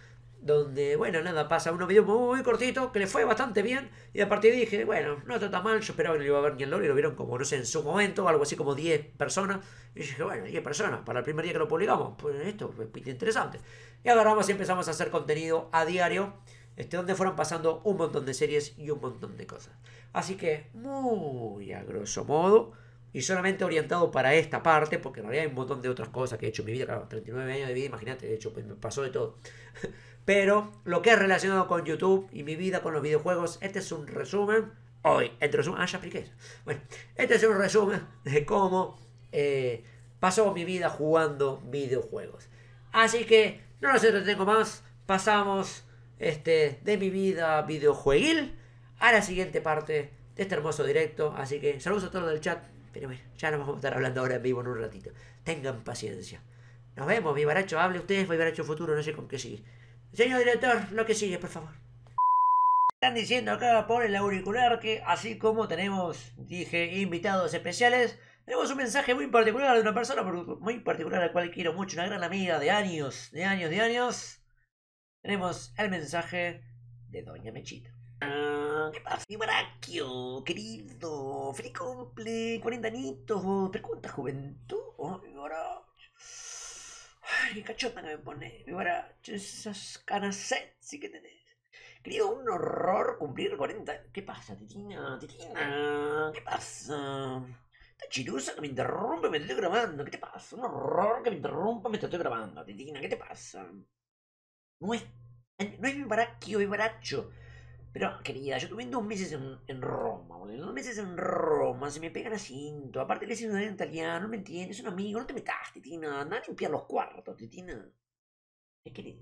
donde, bueno, nada, pasa unos videos muy cortitos que le fue bastante bien. Y a partir de ahí dije, bueno, no está tan mal. Yo esperaba que no lo iba a ver ni el LOL y lo vieron como, no sé, en su momento, algo así como 10 personas. Y dije, bueno, 10 personas para el primer día que lo publicamos. Pues esto es interesante. Y agarramos y empezamos a hacer contenido a diario, donde fueron pasando un montón de series y un montón de cosas. Así que, muy a grosso modo, y solamente orientado para esta parte, porque en realidad hay un montón de otras cosas que he hecho en mi vida, claro, 39 años de vida, imagínate, de hecho, pues me pasó de todo. Pero lo que es relacionado con YouTube y mi vida con los videojuegos, este es un resumen. Hoy, entre resumen, ya expliqué eso. Bueno, este es un resumen de cómo pasó mi vida jugando videojuegos. Así que no los entretengo más. Pasamos de mi vida videojueguil a la siguiente parte de este hermoso directo. Así que saludos a todos del chat. Pero bueno, ya nos vamos a estar hablando ahora en vivo en un ratito. Tengan paciencia. Nos vemos, mi baracho. Hable ustedes, mi baracho futuro. No sé con qué sigue. Señor director, lo que sigue, por favor. Están diciendo acá por el auricular que así como tenemos, dije, invitados especiales, tenemos un mensaje muy particular de una persona muy particular a la cual quiero mucho, una gran amiga de años, de años. Tenemos el mensaje de Doña Mechita. ¿Qué pasa? Mi Baraquio, querido, feliz cumple, 40 añitos, pero cuánta juventud, mi Baracho. Ay, qué cachota que me pone, mi Baracho, esas canas sexy que tenés. Querido, un horror cumplir 40. ¿Qué pasa, Titina? Titina, ¿qué pasa? Esta chirusa que me interrumpe, me estoy grabando. ¿Qué te pasa? Un horror que me interrumpa, me estoy grabando, Titina. ¿Qué te pasa? No es, no es mi baraquio, mi baracho. Pero, querida, yo tuve 2 meses en Roma, boludo. 2 meses en Roma, se me pegan asiento. Aparte, le hice un italiano, no me entiendes, es un amigo, no te metas, Titina. Anda a limpiar los cuartos, Titina. ¿Qué querés?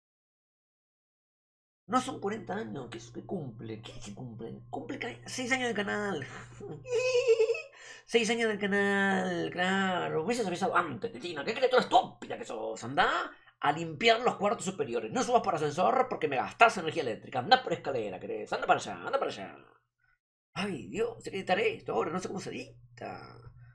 No son 40 años, ¿qué cumple? ¿Qué se cumple? Cumple 6 años del canal. 6 años del canal, claro. Hubieses avisado antes, Titina. ¿Qué criatura estúpida que sos? Andá a limpiar los cuartos superiores. No subas por ascensor porque me gastás energía eléctrica. Andá por escalera, ¿querés? Anda para allá, anda para allá. Ay, Dios, sé que editaré esto ahora, no sé cómo se edita.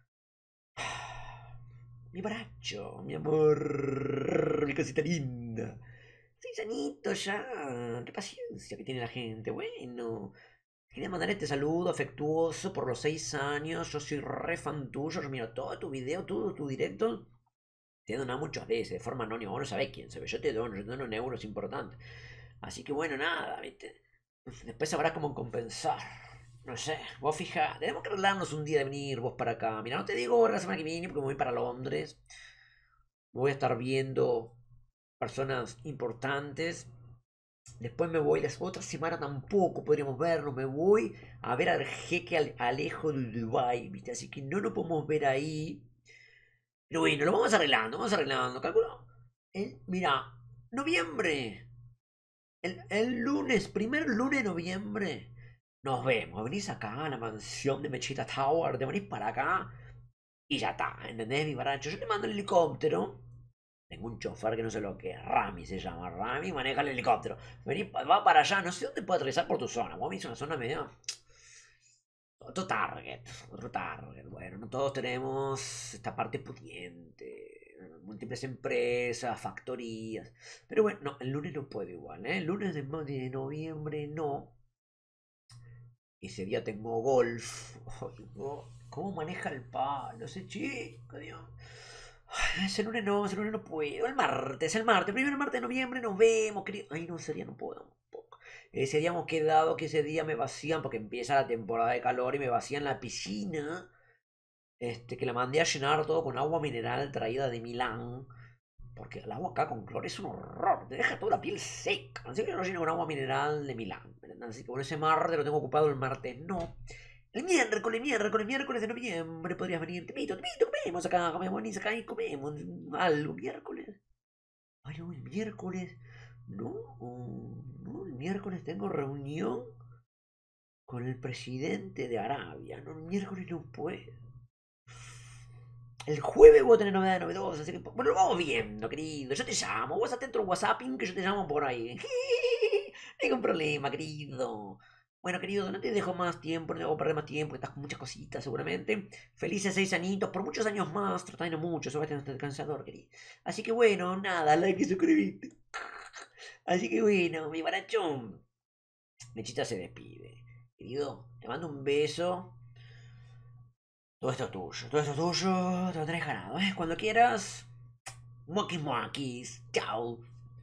Mi baracho, mi amor, mi cosita linda. 6 añitos ya. Qué paciencia que tiene la gente. Bueno, quería mandar este saludo afectuoso por los 6 años. Yo soy re fan tuyo. Yo miro todo tu video, todo tu directo. Te he donado muchas veces de forma anónima. Vos no sabés quién se ve. Yo te dono en euros importantes. Así que bueno, nada, ¿viste? Después sabrás cómo compensar. No sé, vos fija, tenemos que arreglarnos un día de venir vos para acá. Mira, no te digo ahora la semana que viene porque me voy para Londres. Voy a estar viendo personas importantes. Después me voy, la otra semana tampoco podríamos vernos. Me voy a ver al jeque Alejo de Dubai, ¿viste? Así que no nos podemos ver ahí. Pero bueno, lo vamos arreglando. Calculo. Mira, noviembre. El lunes, primer lunes de noviembre. Nos vemos. Venís acá a la mansión de Mechita Tower. Te venís para acá. Y ya está, ¿entendés, mi baracho? Yo te mando el helicóptero. Tengo un chofer que no sé lo que es. Rami se llama. Rami maneja el helicóptero. Vení, va para allá. No sé dónde puede aterrizar por tu zona. Vos me hizo una zona medio. Otro target. Otro target. Bueno, no todos tenemos esta parte pudiente. Múltiples empresas, factorías. Pero bueno, no, el lunes no puedo igual, ¿eh? El lunes de noviembre no. Ese día tengo golf. Ay, no. ¿Cómo maneja el palo ese chico, Dios? Ay, ese lunes no puedo. El martes, primero martes de noviembre nos vemos, querido. Ay, no, ese día no puedo tampoco. Ese día hemos quedado que ese día me vacían, porque empieza la temporada de calor y me vacían la piscina. Que la mandé a llenar todo con agua mineral traída de Milán. Porque el agua acá con cloro es un horror. Te deja toda la piel seca. Así que lo lleno con agua mineral de Milán. Así que por ese martes lo tengo ocupado el martes. No. El miércoles de noviembre podrías venir. Te invito, comemos acá, venís acá y comemos algo. Miércoles. Ay, no, el miércoles. No, no, el miércoles tengo reunión con el presidente de Arabia. No, el miércoles no puedo. El jueves voy a tener novedades novedosas, así que bueno, lo vamos viendo, querido. Yo te llamo, vos atento al WhatsApping que yo te llamo por ahí. Ningún problema, querido. Bueno, querido, no te dejo más tiempo, no te hago perder más tiempo, estás con muchas cositas seguramente. Felices 6 añitos, por muchos años más, tratando mucho, eso va a tener cansador, querido. Así que bueno, nada, like y suscribite. Así que bueno, mi Baracho, Mechita se despide. Querido, te mando un beso. Todo esto es tuyo, todo esto es tuyo, te lo tenés ganado, ¿eh? Cuando quieras. Moquis moquis, chao.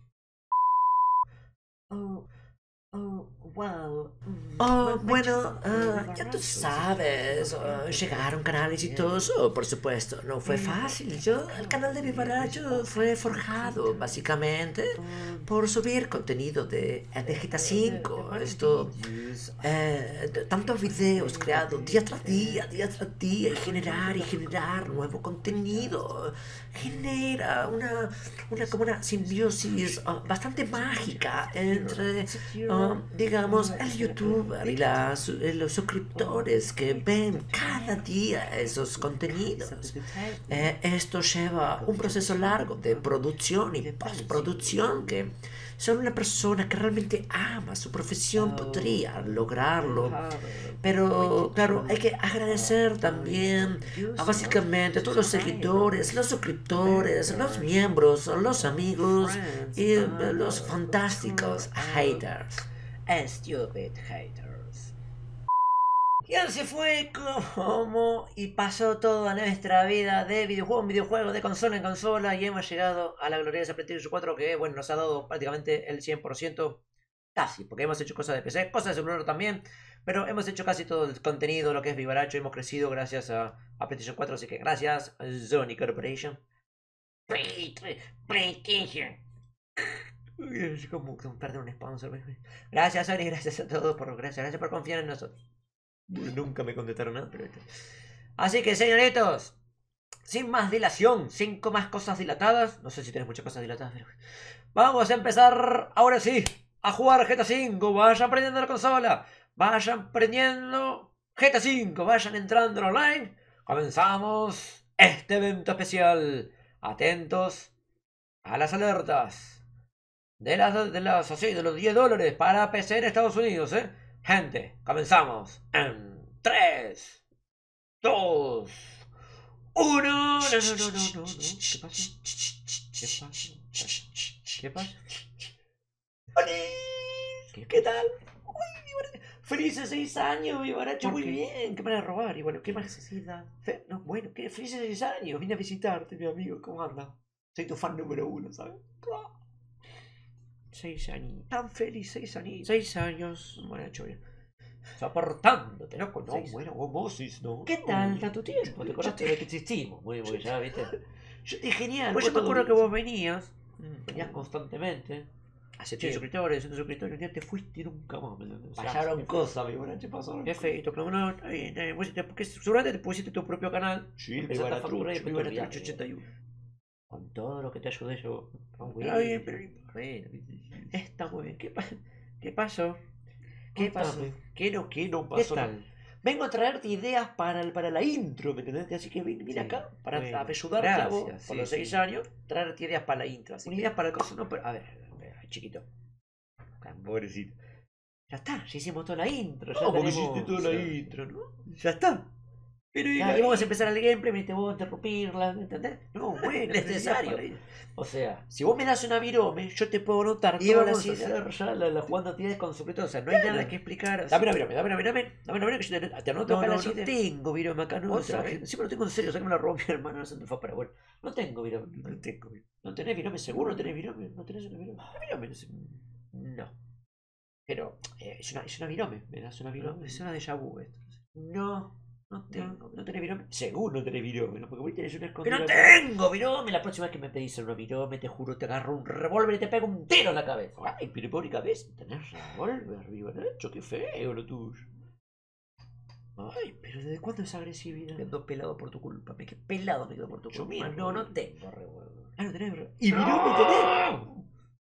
Oh, oh, wow. Oh, bueno, ya tú sabes, llegar a un canal exitoso, por supuesto, no fue fácil. El canal de Vivaracho fue forjado, básicamente, por subir contenido de GTA V. Tantos videos creados día tras día, y generar nuevo contenido. Genera como una simbiosis bastante mágica entre digamos, el youtuber y los suscriptores que ven cada día esos contenidos. Esto lleva un proceso largo de producción y postproducción que solo una persona que realmente ama su profesión podría lograrlo. Pero, claro, hay que agradecer también a básicamente todos los seguidores, los suscriptores, los miembros, los amigos y los fantásticos haters. Stupid haters. Y así fue como y pasó toda nuestra vida de videojuego en videojuego, de consola en consola, y hemos llegado a la gloriosa PlayStation 4 que, bueno, nos ha dado prácticamente el 100%, casi, porque hemos hecho cosas de PC, cosas de celular también, pero hemos hecho casi todo el contenido, lo que es Vivaracho, hemos crecido gracias a PlayStation 4, así que gracias, Sony Corporation. PlayStation. Es como perder un sponsor. Gracias, Sony, gracias a todos gracias por confiar en nosotros. Nunca me contestaron nada, pero... Así que, señoritos, sin más dilación, sin más cosas dilatadas. No sé si tienes muchas cosas dilatadas, pero... Vamos a empezar, ahora sí, a jugar GTA V. Vayan prendiendo la consola. Vayan prendiendo GTA V. Vayan entrando en online. Comenzamos este evento especial. Atentos a las alertas. De los $10 para PC en Estados Unidos, ¿eh? Gente, comenzamos en 3, 2, 1. No. ¿Qué pasa? ¿Qué pasa? ¿Qué tal? Uy, felices 6 años, mi Baracho, muy bien. ¿Qué me van a robar? Y bueno, ¿qué más necesidad? No, bueno, ¿qué? Felices 6 años. Vine a visitarte, mi amigo. ¿Cómo anda? Soy tu fan número 1, ¿sabes? 6 años. Tan feliz, 6 años. 6 años. Bueno, bien. Soportándote, loco. No, bueno, vos ¿no? ¿Qué tal? ¿Tanto tiempo? ¿Te acordaste de que existimos? Muy, ya, ¿viste? Yo te genial. Pues yo me acuerdo que vos venías constantemente. Hace 100 suscriptores, 100 suscriptores. Un día te fuiste y nunca más. Pasaron cosas, mi Baracho, pasaron. Qué feito, claro. No, está bien. Porque seguramente te pusiste tu propio canal. Sí, el Baracho 81. Con todo lo que te ayudé yo. Está bien, pero bueno, está muy bien. ¿Qué pasó? ¿Qué pasó? ¿Qué no pasó? ¿Qué tal? Vengo a traerte ideas para la intro, ¿me entendés? Así que vine acá para ayudarte a vos por los 6 años, traerte ideas para la intro. Así ideas para el coso, no, pero a ver, chiquito. Pobrecito. Ya está, ya hicimos toda la intro. Ya porque hiciste toda la intro, ¿no? Ya está. Pero y vamos a empezar el gameplay, viste, vos a interrumpirla, ¿me entendés? No, bueno, es necesario. O sea, si vos me das una virome, yo te puedo anotar todas las ideas. Ya la jugando actividades con suscriptores. O sea, no hay nada que explicar. Dame una virome, que yo te anoto acá las ideas. No tengo virome acá, no. Siempre lo tengo en serio, o sea que me la robó mi hermano en el centro para bueno. No tengo virome, no tengo virome. ¿No tenés virome? ¿Seguro no tenés virome? ¿No tenés una virome? No. Pero es una virome, me das una virome. Es una déjà vu esto. No. No tenés virome. Seguro no tenés virome, ¿no? Porque vos tenés una escondida. ¡Que no tengo virome! La próxima vez que me pedís una virome, te juro, te agarro un revólver y te pego un tiro en la cabeza. Ay, pero pobre cabeza, tenés revólver, Vivaracho, qué feo lo tuyo. Ay, pero ¿desde cuándo esa agresividad? Me quedo pelado por tu culpa. Me quedé pelado, me quedo por tu culpa. No tengo revólver. Ah, no tenés revólver. ¿Y virome tenés?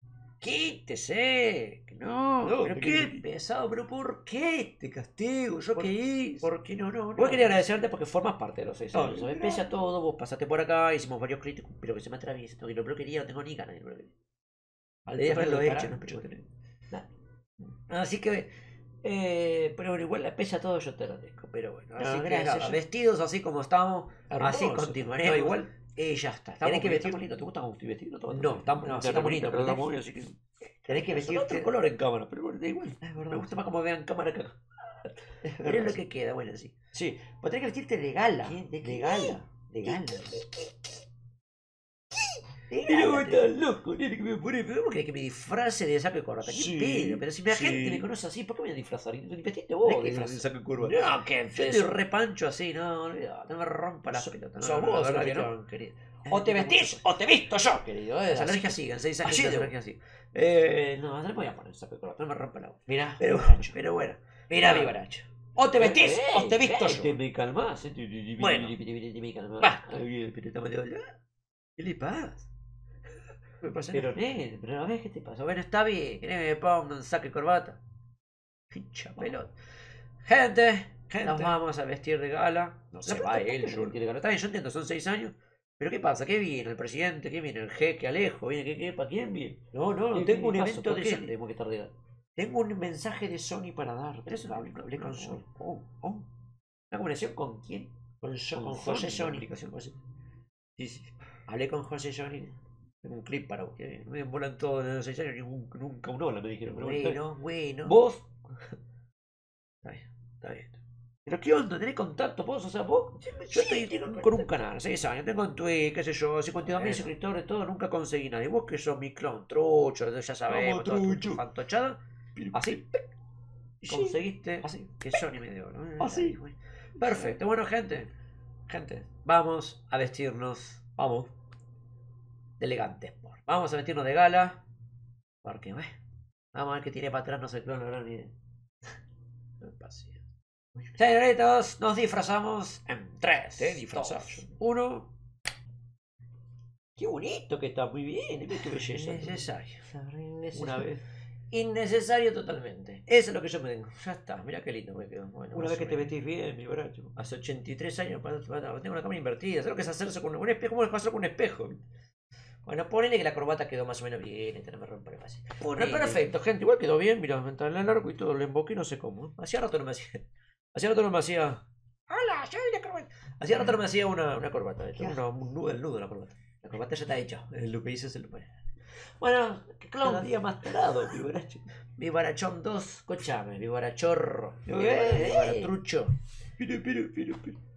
Quítese. No, pero qué pesado, pero ¿por qué te castigo? ¿Yo qué hice? ¿Por qué no? Vos quería agradecerte porque formas parte de los 6 años. ¿Sabes? Pese a todo, vos pasaste por acá, hicimos varios críticos, pero que se me atraviesa. No, lo quería, no tengo ni ganas de lo quería. Al día de haberlo hecho, no pero así que, pero bueno, igual pese a todo yo te agradezco. Pero bueno, así que gracias. Nada, vestidos así como estamos, hermoso, así continuaremos. No, igual Y ya está. Tenés que vestir. Estamos lindos. ¿Te gusta cómo estoy vestido? No, está bonito, pero estamos bien, así que... tenés que Son otro vestirte. color en cámara, pero bueno, da igual. Es Me verdad. gusta más como vean cámara acá. Pero es lo que queda, bueno, sí. Sí. Vos tenés que vestirte de gala. ¿Qué? ¿De De qué? gala. De gala. De Pero gala, estás loco, nene, que me pone... ¿Pero vos querés que me disfrace de saco y corbata? ¿Qué Sí, pedo? Pero si la sí. gente me conoce así, ¿por qué me voy a disfrazar? Vestiste No vos. es que disfraz- de saco y corbata. No, que yo estoy repancho así, no, olvidate, no me rompa las pelotas. sos vos, la verdad Sergio, que ¿no? querido. O te vestís o te visto yo, querido. Las Así alergias que- siguen, 6 años así de de- alergias siguen. No, no me voy a poner saco y corbata, no me rompa la voz. Mirá, Pero bueno, Mirá, Vivaracho. o te vestís o te visto Te yo. me calmás, Bueno. me calmás. Basta. Pero estamos de hablar. ¿Qué le pasa? Me pasa Pero pero no ves qué te pasa. Bueno, está bien, querés que me ponga un saco y corbata. Pincha pelota. Gente, nos vamos a vestir de gala. No se va él, yo vestir de gala. Está bien, yo entiendo, son 6 años. Pero ¿qué pasa? ¿Qué viene? ¿El presidente? ¿Qué viene? ¿El jeque Alejo? ¿Viene qué? ¿Para quién viene? No, tengo un ¿qué evento pasó? de ¿Por qué Sony. tenemos que estar de gala? Tengo un mensaje de Sony para dar. Pero eso no hablé con Sony. Oh. ¿Una comunicación con quién? Con José Sony, Sony. comunicación con José. Sí, sí. Hablé con José Sony. Tengo un clip para vos. Que me volan todos en los 6 años. Nunca un hola me dijeron. Pero bueno, Bueno. vos. Está bien. Pero ¿qué onda? ¿Tenés contacto vos? O sea, vos. Yo estoy con un canal, 6 años. Tengo en Twitch, qué sé yo, 52.000 Bueno. suscriptores, todo. Nunca conseguí nada. Y vos que sos mi clon, trucho, ya sabemos. Todo trucho. fantochada. Así. Sí. Conseguiste Así. que Sony me dio, ¿no? Así. Perfecto. Bueno, gente. Vamos a vestirnos. Vamos. De elegantes. Vamos a vestirnos de gala. Porque, vamos a ver qué tiene para atrás. No sé, no habrá ni idea. Señoritos, nos disfrazamos en 3. Te disfrazás. 1. Qué bonito que está, muy bien. Qué belleza. Innecesario. Una vez. Innecesario totalmente. Eso es lo que yo me digo. Ya está, mira qué lindo me quedo. Bueno, Una más vez que o te menos. vestís bien, mi baracho. Hace 83 años tengo una cámara invertida. ¿Sabes lo que es hacerse con un espejo? ¿Cómo es hacerlo con un espejo? Bueno, ponele que la corbata quedó más o menos bien. Este no me rompe fácil. Bueno, perfecto, gente. Igual quedó bien. Mira, me la largo y todo lo emboqué, no sé cómo. Hacía rato no me hacía. Hacía rato no me hacía. ¡Hola! Soy la corbata. Hacía rato no me hacía una corbata. Un nudo, el nudo de la corbata. La corbata ya está hecha. Lo que hice es el. Bueno, Cada clown. día más tarado, mi baracho. Mi barachón 2, escúchame, mi barachorro, mi ¡Ey! baratrucho. Pero.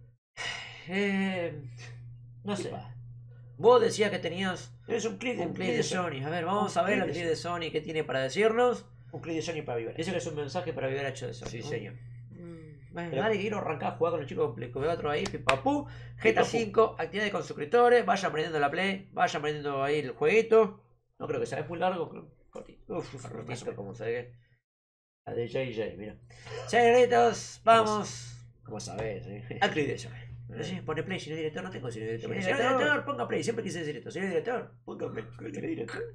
No ¿Qué sé. pasa? Vos decías que tenías Es un clip un clip de Sony. A ver, vamos Un a ver clip el de clip de Sony que tiene para decirnos. Un clip de Sony para vivir. Dice que es un mensaje para vivir hecho de Sony. Sí, ¿no? señor. Bueno, Pero- dale, quiero arrancar a jugar con los chicos con otro ahí, pipapú. GTA Pipapú. 5, actividades con suscriptores, vayan aprendiendo la play, vayan aprendiendo ahí el jueguito. No creo que sea, es muy largo, creo. Cortito. Cortito, como se ve. La de JJ, mira. Señoritos, vamos. Como sabés, Al clip de Sony. Sí, pone play, señor director, no tengo señor director. Señor Señor director. director, ponga play, siempre quise decir esto. Señor director. Póngame con el director.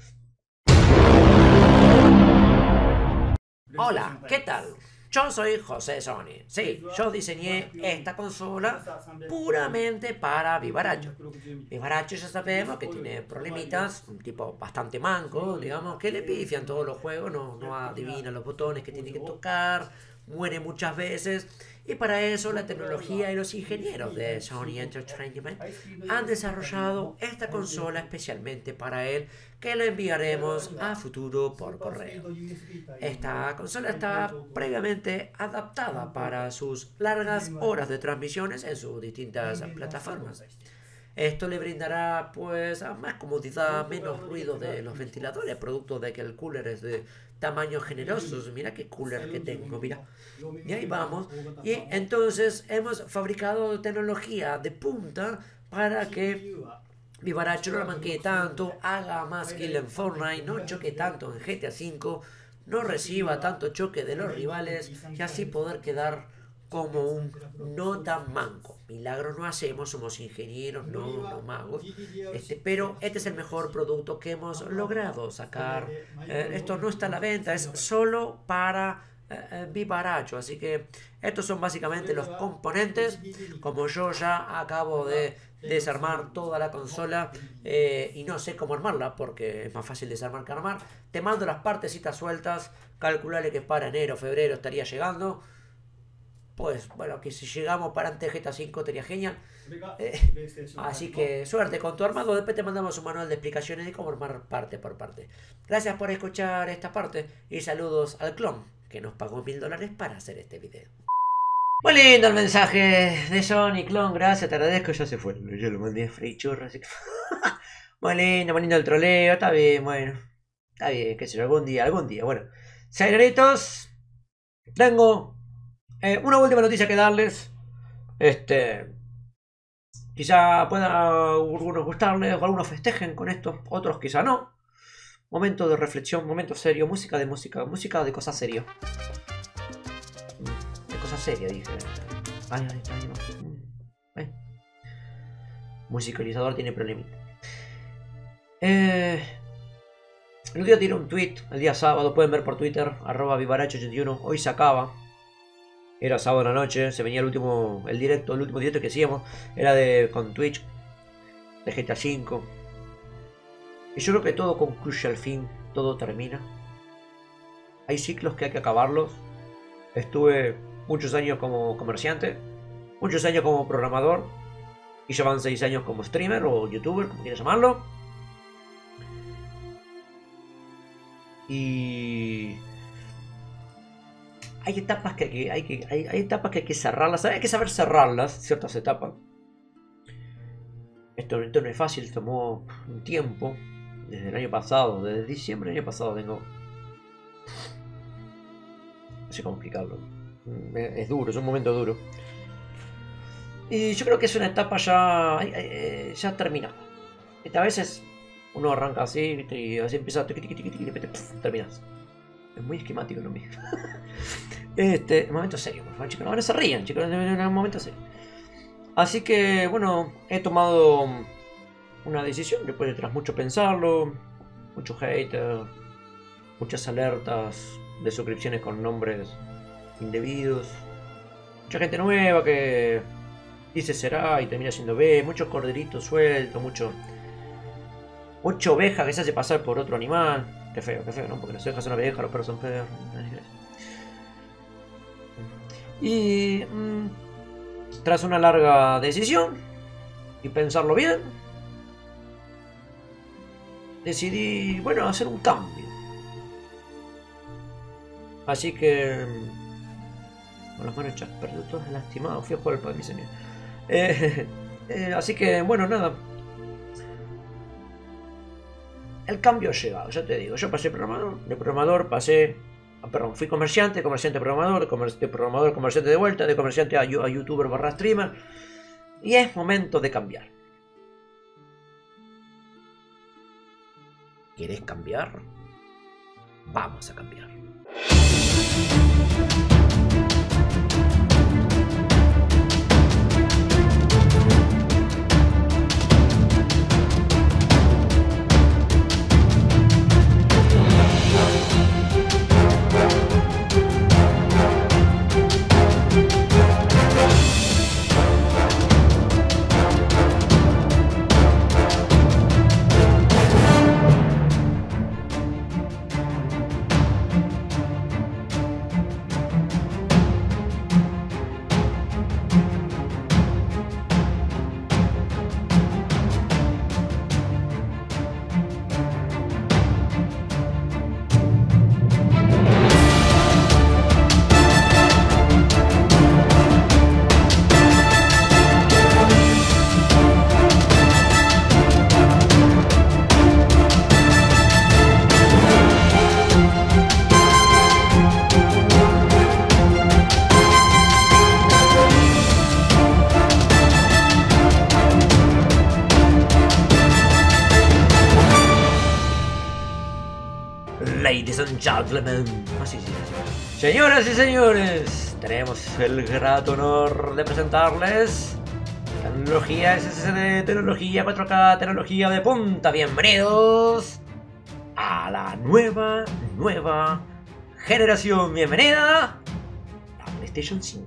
Hola, ¿qué tal? Yo soy José Sony. Sí, yo diseñé esta consola puramente para Vivaracho. Vivaracho ya sabemos que tiene problemitas, un tipo bastante manco, digamos, que le pifian todos los juegos, no adivina los botones que tiene que tocar, muere muchas veces. Y para eso la tecnología y los ingenieros de Sony Entertainment han desarrollado esta consola especialmente para él, que la enviaremos a futuro por correo. Esta consola está previamente adaptada para sus largas horas de transmisiones en sus distintas plataformas. Esto le brindará pues más comodidad, menos ruido de los ventiladores, producto de que el cooler es de tamaños generosos. Mira qué cooler que tengo, mira. Y ahí vamos. Y entonces hemos fabricado tecnología de punta para que Vivaracho no la manquee tanto, haga más kill en Fortnite, no choque tanto en GTA V, no reciba tanto choque de los rivales y así poder quedar como un no tan manco. Milagros no hacemos, somos ingenieros, no magos. Pero este es el mejor producto que hemos logrado sacar. Esto no está a la venta, es solo para Vivaracho. Así que estos son básicamente los componentes. Como yo ya acabo de desarmar toda la consola y no sé cómo armarla porque es más fácil desarmar que armar, te mando las partecitas sueltas. Calculale que para enero, febrero estaría llegando. pues bueno, que si llegamos para antes de GTA 5 sería genial. Así que suerte con tu armado. Después te mandamos un manual de explicaciones de cómo armar parte por parte. Gracias por escuchar esta parte y saludos al clon que nos pagó $1000 para hacer este video. Muy lindo el mensaje de Sony, clon, gracias, te agradezco, ya se fue. Yo lo mandé a Free Churra, así que... muy lindo el troleo, está bien, bueno. Está bien, qué sé yo, algún día, bueno. Señoritos, tengo una última noticia que darles. Quizá pueda algunos gustarles o algunos festejen con esto, otros quizá no. Momento de reflexión, momento serio, música de cosas serias. De cosas serias, dije. Ay, no. Musicalizador tiene problemita. El otro día tiré un tweet, el día sábado, pueden ver por Twitter, @vivaracho81, hoy se acaba. Era sábado en la noche, se venía el último directo que hacíamos, era con Twitch, de GTA V. Y yo creo que todo concluye al fin, todo termina. Hay ciclos que hay que acabarlos. Estuve muchos años como comerciante, muchos años como programador, y ya van 6 años como streamer o youtuber, como quieras llamarlo. Y... hay etapas que hay que cerrarlas, hay que saber cerrarlas, ciertas etapas. Esto no es fácil, tomó un tiempo, desde el año pasado, desde diciembre del año pasado tengo... no sé cómo explicarlo, es duro, es un momento duro. Y yo creo que es una etapa ya terminada. A veces uno arranca así, ¿viste? Y así empieza, terminas. Es muy esquemático lo mío. Momento serio, por favor, chicos. No se rían, chicos. En un momento serio. Así que, bueno, he tomado una decisión después de tras mucho pensarlo. Muchos haters. Muchas alertas de suscripciones con nombres indebidos. Mucha gente nueva que dice será y termina siendo B. Muchos corderitos sueltos. Mucha oveja que se hace pasar por otro animal. Qué feo, ¿no? Porque las ovejas son ovejas, los perros son perros. Y tras una larga decisión y pensarlo bien, decidí, bueno, hacer un cambio. Así que... con las manos hechas, perdí todas lastimadas, fui a jugar al padre, mi señor. Así que, bueno, nada. El cambio ha llegado, ya te digo. Yo pasé de programador pasé... perdón, fui comerciante programador, programador, comerciante de vuelta, de comerciante a youtuber / streamer. Y es momento de cambiar. ¿Quieres cambiar? Vamos a cambiar. Ladies and gentlemen, así. Señoras y señores, tenemos el grato honor de presentarles tecnología SSD, tecnología 4K, tecnología de punta. Bienvenidos a la nueva generación. Bienvenida a PlayStation 5.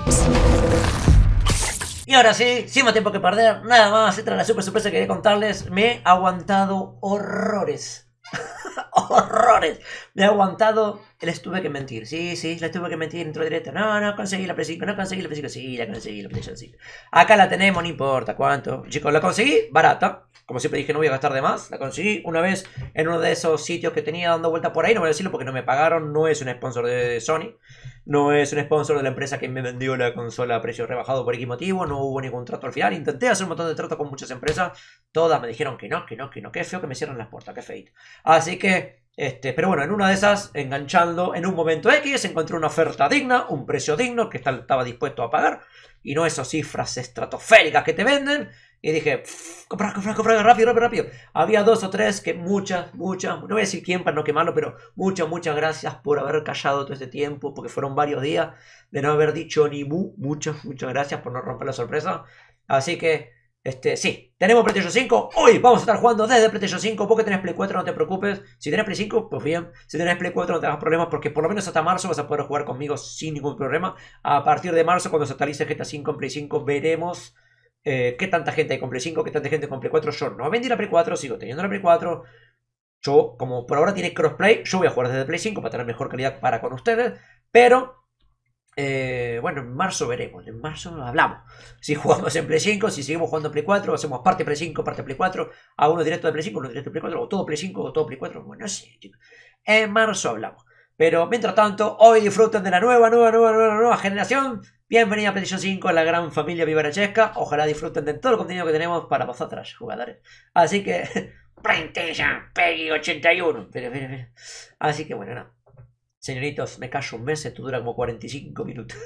Y ahora sí, sin más tiempo que perder, nada más, esta era la super sorpresa que quería contarles. Me he aguantado horrores. Horrores. Me he aguantado, les tuve que mentir. Sí, les tuve que mentir dentro directo. No conseguí la Play 5, no conseguí la Play 5. Sí, la conseguí la Play 5. Acá la tenemos, no importa cuánto. Chicos, la conseguí barata. Como siempre dije, no voy a gastar de más. La conseguí una vez en uno de esos sitios que tenía dando vuelta por ahí. No voy a decirlo porque no me pagaron. No es un sponsor de Sony. No es un sponsor de la empresa que me vendió la consola a precio rebajado por X motivo. No hubo ningún trato al final. Intenté hacer un montón de tratos con muchas empresas. Todas me dijeron que no. Qué feo que me cierran las puertas. Qué feito. Así que, pero bueno, en una de esas, enganchando en un momento X, encontré una oferta digna, un precio digno que estaba dispuesto a pagar. Y no esas cifras estratosféricas que te venden. Y dije, comprar, rápido. Había 2 o 3 que muchas, no voy a decir quién para no quemarlo, pero muchas gracias por haber callado todo este tiempo, porque fueron varios días de no haber dicho ni mu. Muchas gracias por no romper la sorpresa. Así que, sí, tenemos PlayStation 5. Hoy vamos a estar jugando desde PlayStation 5. Porque tenés Play 4, no te preocupes. Si tenés Play 5, pues bien. Si tenés Play 4, no te hagas problemas, porque por lo menos hasta marzo vas a poder jugar conmigo sin ningún problema. A partir de marzo, cuando se actualice GTA 5 en Play 5, veremos qué tanta gente hay con Play 5, qué tanta gente con Play 4. Yo no vendí la Play 4, sigo teniendo la Play 4. Yo, como por ahora tiene crossplay, yo voy a jugar desde Play 5 para tener mejor calidad para con ustedes. Pero bueno, en marzo veremos. En marzo hablamos. Si jugamos en Play 5, si seguimos jugando en Play 4, hacemos parte Play 5, parte Play 4. A uno directo de Play 5, uno directo de Play 4, o todo Play 5, o todo Play 4. Bueno, no sé, chicos. En marzo hablamos. Pero mientras tanto, hoy disfruten de la nueva generación. Bienvenida a PlayStation 5, a la gran familia vivarachesca. Ojalá disfruten de todo el contenido que tenemos para vosotras, jugadores. Así que, PlayStation Peggy 81. Mira. Así que bueno, no. Señoritos, me callo un mes, esto dura como 45 minutos.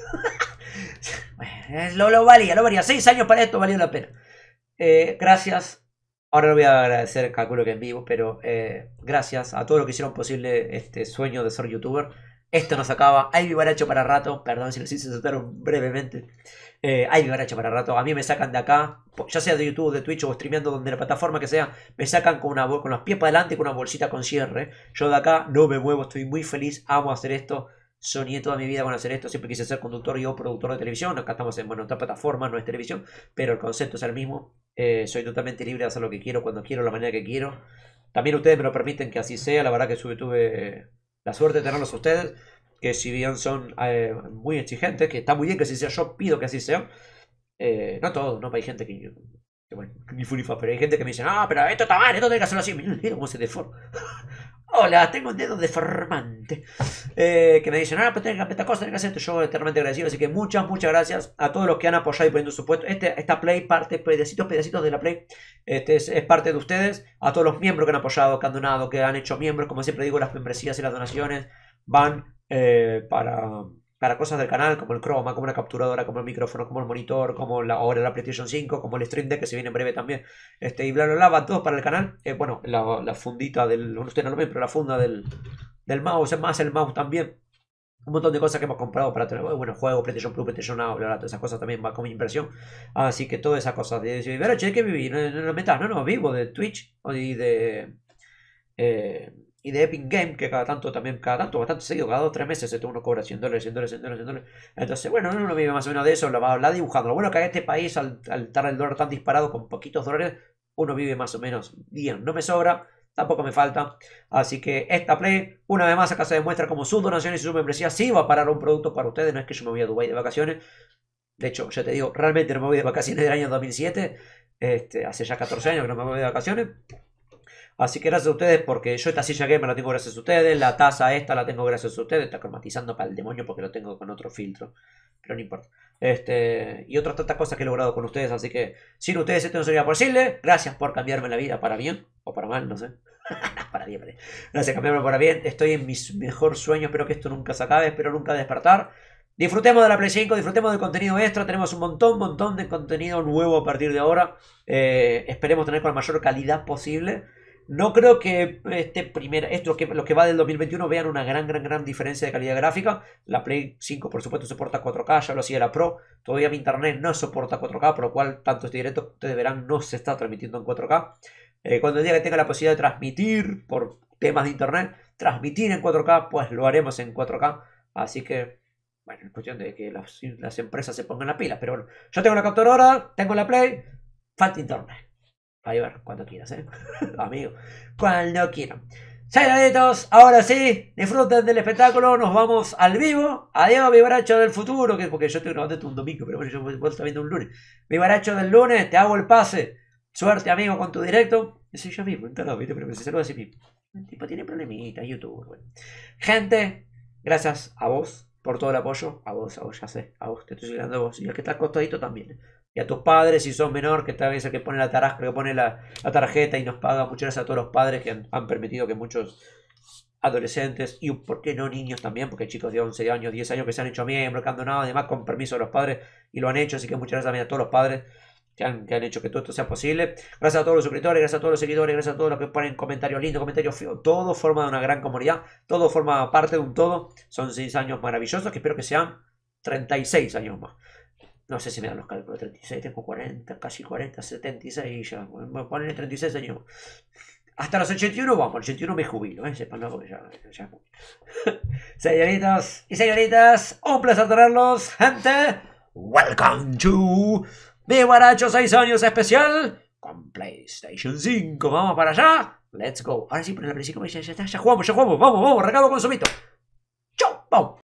lo valía. 6 años para esto valió la pena. Gracias. Ahora lo voy a agradecer, calculo que en vivo, pero gracias a todos los que hicieron posible este sueño de ser youtuber. Esto nos acaba. Hay vivaracho para rato. Perdón si los hice saltar brevemente. Hay vivaracho para rato. A mí me sacan de acá, ya sea de YouTube, de Twitch o streameando donde la plataforma que sea. Me sacan con los pies para adelante con una bolsita con cierre. Yo de acá no me muevo. Estoy muy feliz. Amo hacer esto. Soñé toda mi vida con hacer esto. Siempre quise ser conductor y o productor de televisión. Acá estamos en otra plataforma, no es televisión. Pero el concepto es el mismo. Soy totalmente libre de hacer lo que quiero, cuando quiero, la manera que quiero. También ustedes me lo permiten que así sea. La verdad que tuve la suerte de tenerlos a ustedes, que si bien son muy exigentes, que está muy bien que así sea, yo pido que así sea. No todos, ¿no? Hay gente que bueno, ni funifa, pero hay gente que me dice, no, pero esto está mal, esto tiene que hacerlo así. Mira cómo se deforma. Hola, tengo un dedo deformante. Que me dicen, pero tenés que cambiar esta cosa, tenés que hacer esto. Yo eternamente agradecido. Así que muchas gracias a todos los que han apoyado y poniendo su puesto. Esta Play, pedacitos de la Play, es parte de ustedes. A todos los miembros que han apoyado, que han donado, que han hecho miembros. Como siempre digo, las membresías y las donaciones van para cosas del canal, como el croma, como la capturadora, como el micrófono, como el monitor, como ahora la PlayStation 5, como el Stream Deck que se viene en breve también, y bla, van todos para el canal. Bueno, la fundita ustedes no lo ven, pero la funda del mouse, es más el mouse también. Un montón de cosas que hemos comprado para tener, bueno, juegos, PlayStation Plus, PlayStation Now, todas esas cosas también va como inversión. Así que todas esas cosas. Pero, ¿de qué viví? No metas, no, vivo de Twitch y de Epic Game, que cada tanto, bastante seguido, cada 2 o 3 meses uno cobra $100. Entonces, bueno, uno vive más o menos de eso, lo va dibujando. Lo bueno que en este país, al estar el dólar tan disparado con poquitos dólares, uno vive más o menos bien. No me sobra, tampoco me falta. Así que esta Play, una vez más, acá se demuestra como sus donaciones y su membresía sí va a parar un producto para ustedes. No es que yo me voy a Dubái de vacaciones. De hecho, ya te digo, realmente no me voy de vacaciones del año 2007. Hace ya 14 años que no me voy de vacaciones. Así que gracias a ustedes, porque yo esta silla gamer la tengo gracias a ustedes. La taza esta la tengo gracias a ustedes. Está cromatizando para el demonio porque lo tengo con otro filtro. Pero no importa. Y otras tantas cosas que he logrado con ustedes. Así que sin ustedes esto no sería posible. Gracias por cambiarme la vida para bien. O para mal, no sé. para bien. Gracias por cambiarme para bien. Estoy en mis mejores sueños. Espero que esto nunca se acabe. Espero nunca despertar. Disfrutemos de la Play 5, disfrutemos del contenido extra. Tenemos un montón de contenido nuevo a partir de ahora. Esperemos tener con la mayor calidad posible. No creo que los que va del 2021 vean una gran diferencia de calidad gráfica. La Play 5 por supuesto soporta 4K, ya lo hacía la Pro. Todavía mi internet no soporta 4K, por lo cual tanto este directo, ustedes verán, no se está transmitiendo en 4K. Cuando el día que tenga la posibilidad de transmitir por temas de internet, transmitir en 4K, pues lo haremos en 4K. Así que Bueno, es cuestión de que las empresas se pongan las pilas. Pero bueno, yo tengo la capturadora, tengo la Play, falta internet. Ahí ver, cuando quieras, amigo. Cuando quieran. Señoritos, ahora sí, disfruten del espectáculo, nos vamos al vivo. Adiós, vivaracho del futuro, que porque yo estoy grabando esto un domingo, pero bueno, yo vos estás viendo un lunes. Vivaracho del lunes, te hago el pase. Suerte, amigo, con tu directo. Yo soy yo mismo, entonces, ¿viste? Pero me saludo así mismo. El tipo tiene problemitas, YouTube, bueno. Gente, gracias a vos por todo el apoyo. A vos, ya sé, a vos, te estoy llegando a vos. Y al que está al costadito también. Y a tus padres, si sos menor, que tal vez el que pone la tarasca, que pone la tarjeta y nos paga. Muchas gracias a todos los padres que han permitido que muchos adolescentes y por qué no niños también, porque hay chicos de 11 años, 10 años que se han hecho miembros, que han donado además con permiso de los padres y lo han hecho, así que muchas gracias también a todos los padres que han hecho que todo esto sea posible. Gracias a todos los suscriptores, gracias a todos los seguidores, gracias a todos los que ponen comentarios lindos, comentarios feos, todo forma de una gran comunidad, todo forma parte de un todo. Son 6 años maravillosos que espero que sean 36 años más. No sé si me dan los cálculos, 36, tengo 40, casi 40, 76 ya. Me ponen 36 años. Hasta los 81 vamos, el 81 me jubilo, sepanlo porque ya. Señoritas y señoritas, un placer tenerlos, gente. Welcome to Vivaracho 6 años especial con PlayStation 5. Vamos para allá. Let's go. Ahora sí, por el principio ya jugamos, vamos, arrancamos con Somito. Chau, vamos.